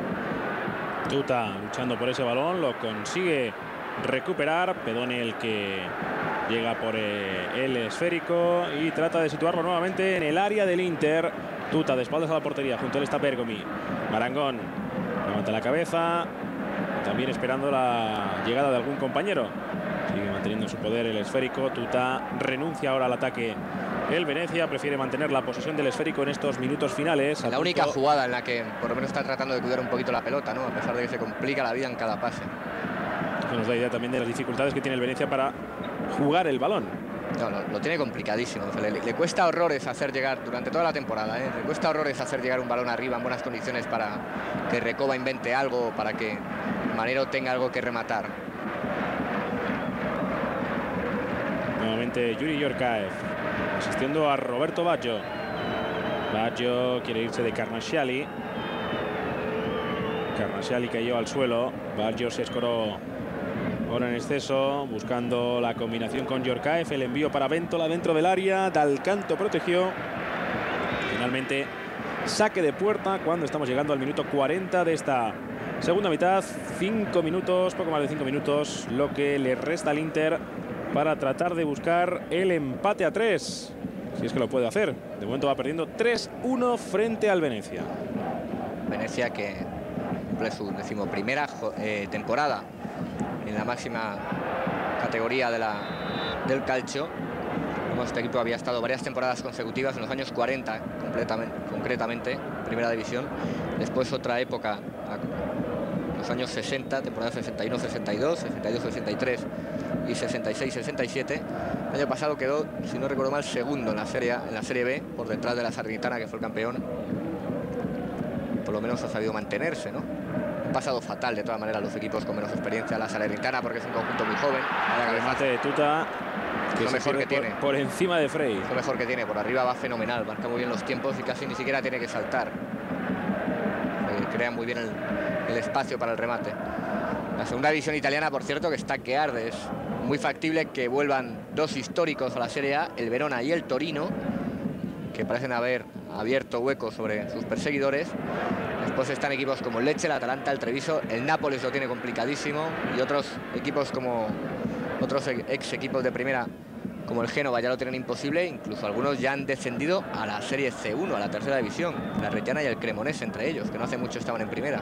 Speaker 1: Tuta luchando por ese balón, lo consigue recuperar. Pedone el que llega por el esférico y trata de situarlo nuevamente en el área del Inter. Tuta de espaldas a la portería, junto a él está Bergomi. Marangón levanta la cabeza, también esperando la llegada de algún compañero. Sigue manteniendo en su poder el esférico. Tuta renuncia ahora al ataque. El Venezia prefiere mantener la posesión del esférico en estos minutos finales.
Speaker 2: La única jugada en la que por lo menos está tratando de cuidar un poquito la pelota, ¿no? A pesar de que se complica la vida en cada pase.
Speaker 1: Esto nos da idea también de las dificultades que tiene el Venezia para jugar el balón.
Speaker 2: No, lo tiene complicadísimo. O sea, le cuesta horrores hacer llegar durante toda la temporada, ¿eh? Le cuesta horrores hacer llegar un balón arriba en buenas condiciones para que Recoba invente algo, para que Manero tenga algo que rematar.
Speaker 1: Nuevamente Yuri Yorkaev asistiendo a Roberto Baggio. Baggio quiere irse de Carnasciali. Carnasciali cayó al suelo. Baggio se escoró ahora en exceso, buscando la combinación con Yorkaev. El envío para Ventola dentro del área. Dal Canto protegió. Finalmente saque de puerta cuando estamos llegando al minuto 40 de esta segunda mitad. 5 minutos, poco más de 5 minutos, lo que le resta al Inter para tratar de buscar el empate a 3, si es que lo puede hacer. De momento va perdiendo 3-1 frente al Venezia.
Speaker 2: Venezia que cumple su 11ª temporada en la máxima categoría del calcio. Este equipo había estado varias temporadas consecutivas en los años 40, concretamente, primera división. Después otra época, los años 60, temporada 61-62, 62-63 y 66-67. El año pasado quedó, si no recuerdo mal, segundo en la Serie B, por detrás de la Salernitana, que fue el campeón. Por lo menos ha sabido mantenerse, ¿no? Han pasado fatal, de todas maneras, los equipos con menos experiencia. La Salernitana, porque es un conjunto muy joven.
Speaker 1: Remate de Tuta, que
Speaker 2: es lo mejor que tiene.
Speaker 1: Por encima de Frey.
Speaker 2: Es lo mejor que tiene. Por arriba va fenomenal, marca muy bien los tiempos y casi ni siquiera tiene que saltar. Crea muy bien el espacio para el remate. La segunda división italiana, por cierto, que está que arde. Es muy factible que vuelvan dos históricos a la Serie A, el Verona y el Torino, que parecen haber abierto huecos sobre sus perseguidores. Después están equipos como el Lecce, el Atalanta, el Treviso, el Nápoles lo tiene complicadísimo, y otros equipos como otros ex equipos de primera como el Génova ya lo tienen imposible. Incluso algunos ya han descendido a la Serie C1, a la tercera división, la Reggiana y el Cremonese entre ellos, que no hace mucho estaban en primera.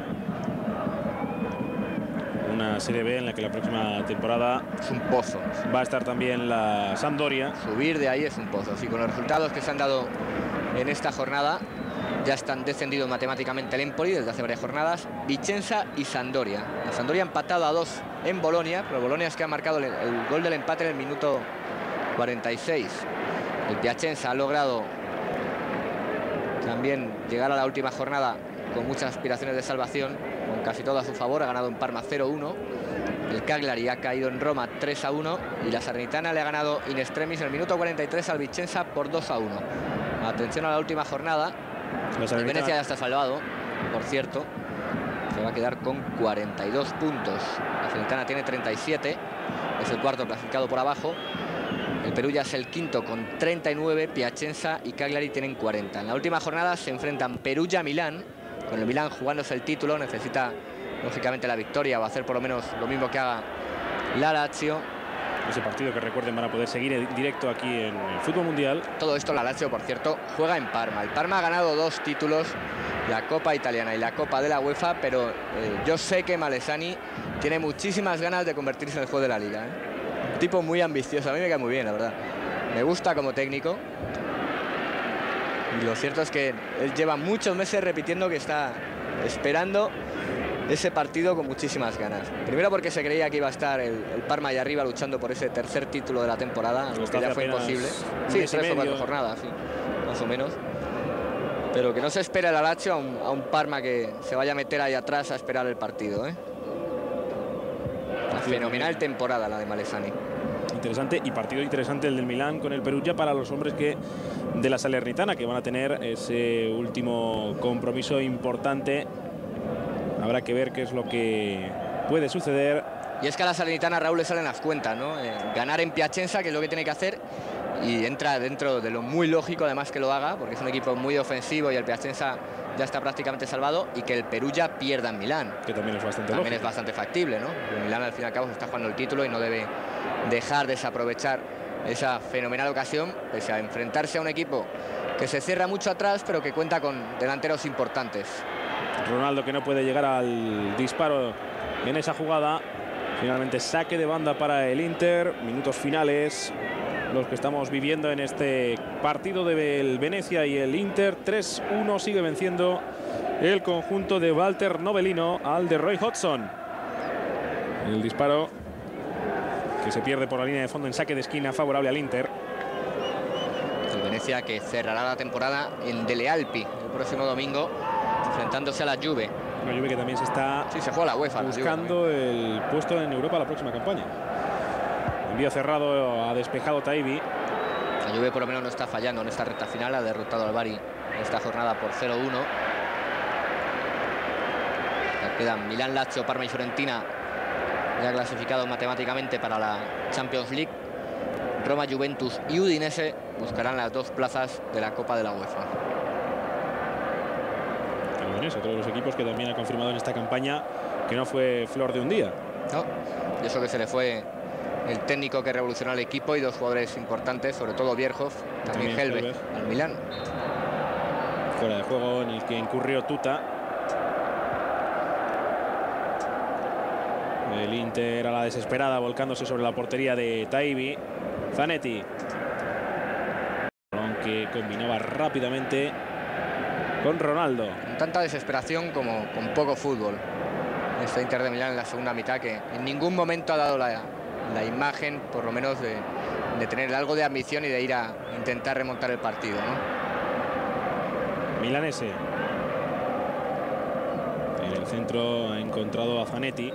Speaker 1: Una Serie B en la que la próxima temporada
Speaker 2: es un pozo.
Speaker 1: Va a estar también la Sampdoria.
Speaker 2: Subir de ahí es un pozo. Sí, con los resultados que se han dado en esta jornada, ya están descendidos matemáticamente el Empoli desde hace varias jornadas, Vicenza y Sampdoria. La Sampdoria ha empatado a 2 en Bolonia, pero Bolonia es que ha marcado el gol del empate en el minuto 46. El Piacenza ha logrado también llegar a la última jornada con muchas aspiraciones de salvación, con casi todo a su favor. Ha ganado en Parma 0-1. El Cagliari ha caído en Roma 3-1 y la Salernitana le ha ganado in extremis en el minuto 43 al Vicenza por 2-1. Atención a la última jornada. El Venezia ya está salvado, por cierto. Se va a quedar con 42 puntos. La Salernitana tiene 37. Es el cuarto clasificado por abajo. El Perugia es el quinto con 39, Piacenza y Cagliari tienen 40. En la última jornada se enfrentan Perugia-Milán, con el Milán jugándose el título, necesita lógicamente la victoria o hacer por lo menos lo mismo que haga la Lazio.
Speaker 1: Ese partido que recuerden van a poder seguir en directo aquí en el Fútbol Mundial.
Speaker 2: Todo esto la Lazio, por cierto, juega en Parma. El Parma ha ganado 2 títulos, la Copa Italiana y la Copa de la UEFA, pero yo sé que Malesani tiene muchísimas ganas de convertirse en el juez de la Liga. Un tipo muy ambicioso, a mí me cae muy bien, la verdad. Me gusta como técnico. Y lo cierto es que él lleva muchos meses repitiendo que está esperando ese partido con muchísimas ganas. Primero porque se creía que iba a estar el Parma ahí arriba luchando por ese tercer título de la temporada, algo que ya fue imposible. Sí, 3 o 4 jornadas, sí, más o menos. Pero que no se espera el Lazio a un Parma que se vaya a meter ahí atrás a esperar el partido. Una fenomenal temporada la de Malesani.
Speaker 1: Interesante, y partido interesante el del Milán con el Perugia para los hombres de la Salernitana, que van a tener ese último compromiso importante. Habrá que ver qué es lo que puede suceder.
Speaker 2: Y es que a la Salernitana, Raúl, le salen las cuentas, ¿no? Ganar en Piacenza, que es lo que tiene que hacer, y entra dentro de lo muy lógico, además, que lo haga, porque es un equipo muy ofensivo y el Piacenza ya está prácticamente salvado, y que el Perugia pierda en Milán.
Speaker 1: Que también es bastante
Speaker 2: También
Speaker 1: lógico.
Speaker 2: Es bastante factible, ¿no? El Milán, al fin y al cabo, se está jugando el título y no debe dejar desaprovechar esa fenomenal ocasión, pese a enfrentarse a un equipo que se cierra mucho atrás, pero que cuenta con delanteros importantes.
Speaker 1: Ronaldo, que no puede llegar al disparo en esa jugada. Finalmente saque de banda para el Inter. Minutos finales los que estamos viviendo en este partido del Venezia y el Inter. 3-1 sigue venciendo el conjunto de Walter Novellino al de Roy Hodgson. El disparo que se pierde por la línea de fondo en saque de esquina favorable al Inter.
Speaker 2: El Venezia, que cerrará la temporada en Delle Alpi el próximo domingo, enfrentándose a la Juve.
Speaker 1: Una Juve que también se está
Speaker 2: se juega la UEFA,
Speaker 1: buscando el puesto en Europa la próxima campaña. Envío cerrado, ha despejado Taibi.
Speaker 2: La Juve por lo menos no está fallando en esta recta final, ha derrotado al Bari en esta jornada por 0-1. Quedan Milán, Lazio, Parma y Fiorentina ya clasificados matemáticamente para la Champions League. Roma, Juventus y Udinese buscarán las 2 plazas de la Copa de la UEFA.
Speaker 1: Otro de los equipos que también ha confirmado en esta campaña que no fue flor de un día.
Speaker 2: No, y eso que se le fue el técnico que revolucionó el equipo y 2 jugadores importantes, sobre todo Bierhoff, también Helve, al Milán.
Speaker 1: Fuera de juego en el que incurrió Tuta. El Inter a la desesperada, volcándose sobre la portería de Taibi. Zanetti, que combinaba rápidamente con Ronaldo.
Speaker 2: Con tanta desesperación como con poco fútbol. Este Inter de Milán en la segunda mitad, que en ningún momento ha dado la imagen, por lo menos, de tener algo de ambición y de ir a intentar remontar el partido, ¿no?
Speaker 1: Milanese. En el centro ha encontrado a Zanetti.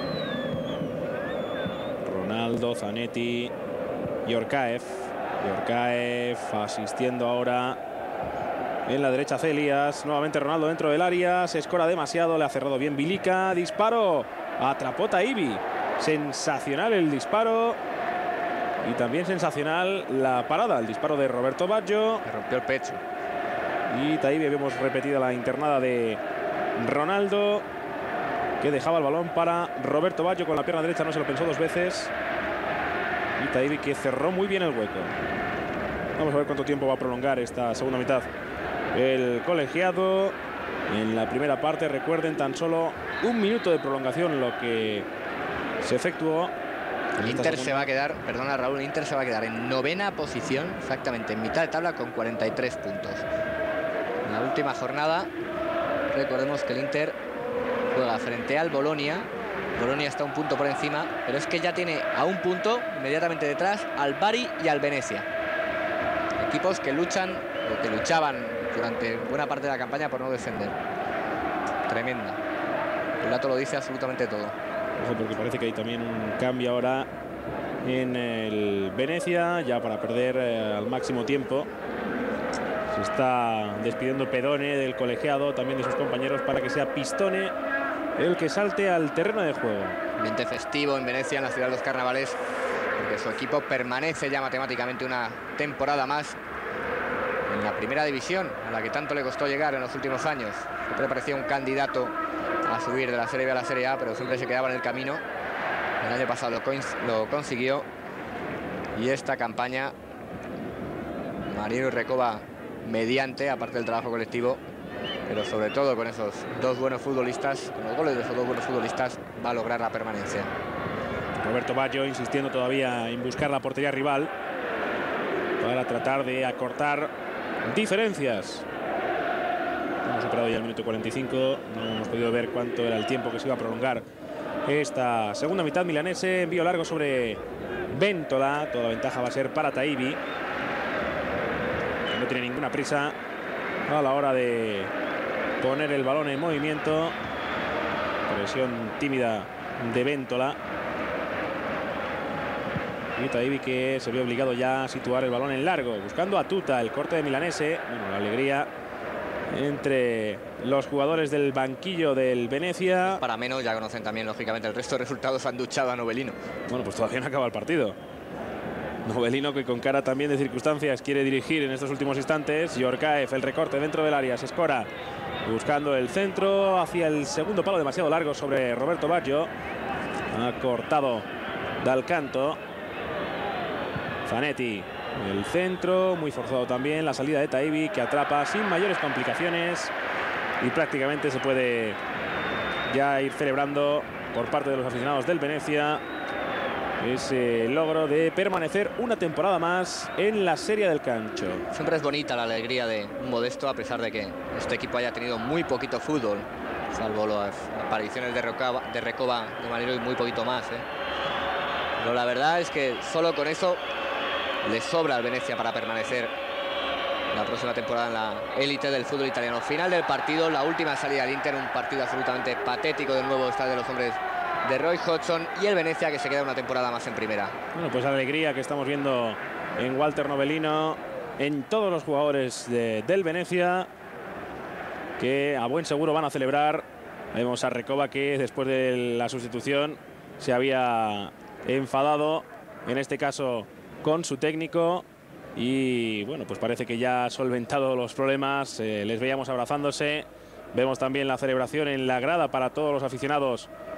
Speaker 1: Ronaldo, Zanetti, Yorkaev. Yorkaev asistiendo ahora en la derecha Celias. Nuevamente Ronaldo dentro del área. Se escora demasiado. Le ha cerrado bien Bilica. Disparo. Atrapó Taibi. Sensacional el disparo. Y también sensacional la parada. El disparo de Roberto Baggio.
Speaker 2: Le rompió el pecho.
Speaker 1: Y Taibi, habíamos repetido la internada de Ronaldo, que dejaba el balón para Roberto Baggio con la pierna derecha. No se lo pensó 2 veces. Y Taibi, que cerró muy bien el hueco. Vamos a ver cuánto tiempo va a prolongar esta segunda mitad el colegiado. En la primera parte, recuerden, tan solo 1 minuto de prolongación lo que se efectuó.
Speaker 2: El Inter se va a quedar, perdona Raúl, el Inter se va a quedar en 9ª posición, exactamente en mitad de tabla, con 43 puntos. En la última jornada, recordemos que el Inter juega frente al Bolonia. Bolonia está 1 punto por encima, pero es que ya tiene a 1 punto inmediatamente detrás al Bari y al Venezia. Equipos que luchan, o que luchaban durante buena parte de la campaña por no descender. Tremenda. El dato lo dice absolutamente todo.
Speaker 1: Ojo, porque parece que hay también un cambio ahora en el Venezia, ya para perder al máximo tiempo. Se está despidiendo Pedone del colegiado, también de sus compañeros, para que sea Pistone el que salte al terreno de juego.
Speaker 2: Ambiente festivo en Venecia, en la ciudad de los carnavales. porque su equipo permanece ya matemáticamente una temporada más en la primera división, a la que tanto le costó llegar en los últimos años. Siempre parecía un candidato a subir de la Serie B a la Serie A, pero siempre se quedaba en el camino. El año pasado lo consiguió, y esta campaña Marino y Recoba, mediante, aparte del trabajo colectivo, pero sobre todo con esos dos buenos futbolistas, con los goles de esos dos buenos futbolistas, va a lograr la permanencia.
Speaker 1: Roberto Baggio insistiendo todavía en buscar la portería rival para tratar de acortar diferencias. Hemos superado ya el minuto 45, no hemos podido ver cuánto era el tiempo que se iba a prolongar esta segunda mitad milanese. Envío largo sobre Bentola, toda la ventaja va a ser para Taibbi, que no tiene ninguna prisa a la hora de poner el balón en movimiento. Presión tímida de Bentola. Y Taibbi, que se ve obligado ya a situar el balón en largo, buscando a Tuta, el corte de milanese. Bueno, la alegría entre los jugadores del banquillo del Venezia.
Speaker 2: Para menos, ya conocen también lógicamente el resto de resultados, han duchado a Novellino.
Speaker 1: Bueno, pues todavía no acaba el partido. Novellino, que con cara también de circunstancias quiere dirigir en estos últimos instantes. Yorkaev, el recorte dentro del área, se escora buscando el centro hacia el segundo palo, demasiado largo sobre Roberto Baggio. Ha cortado Dal Canto. Zanetti, el centro, muy forzado también. La salida de Taibbi, que atrapa sin mayores complicaciones. Y prácticamente se puede ya ir celebrando por parte de los aficionados del Venezia ese logro de permanecer una temporada más en la Serie del Cancho.
Speaker 2: Siempre es bonita la alegría de un Modesto, a pesar de que este equipo haya tenido muy poquito fútbol, salvo las apariciones de Recoba, de Marino, y muy poquito más, ¿eh? Pero la verdad es que solo con eso le sobra al Venezia para permanecer la próxima temporada en la élite del fútbol italiano. Final del partido, la última salida del Inter, un partido absolutamente patético del nuevo estadio de los hombres de Roy Hodgson, y el Venezia, que se queda una temporada más en primera.
Speaker 1: Bueno, pues la alegría que estamos viendo en Walter Novellino, en todos los jugadores del Venezia, que a buen seguro van a celebrar. Vemos a Recoba, que después de la sustitución se había enfadado, en este caso con su técnico, y bueno, pues parece que ya ha solventado los problemas. Les veíamos abrazándose. Vemos también la celebración en la grada para todos los aficionados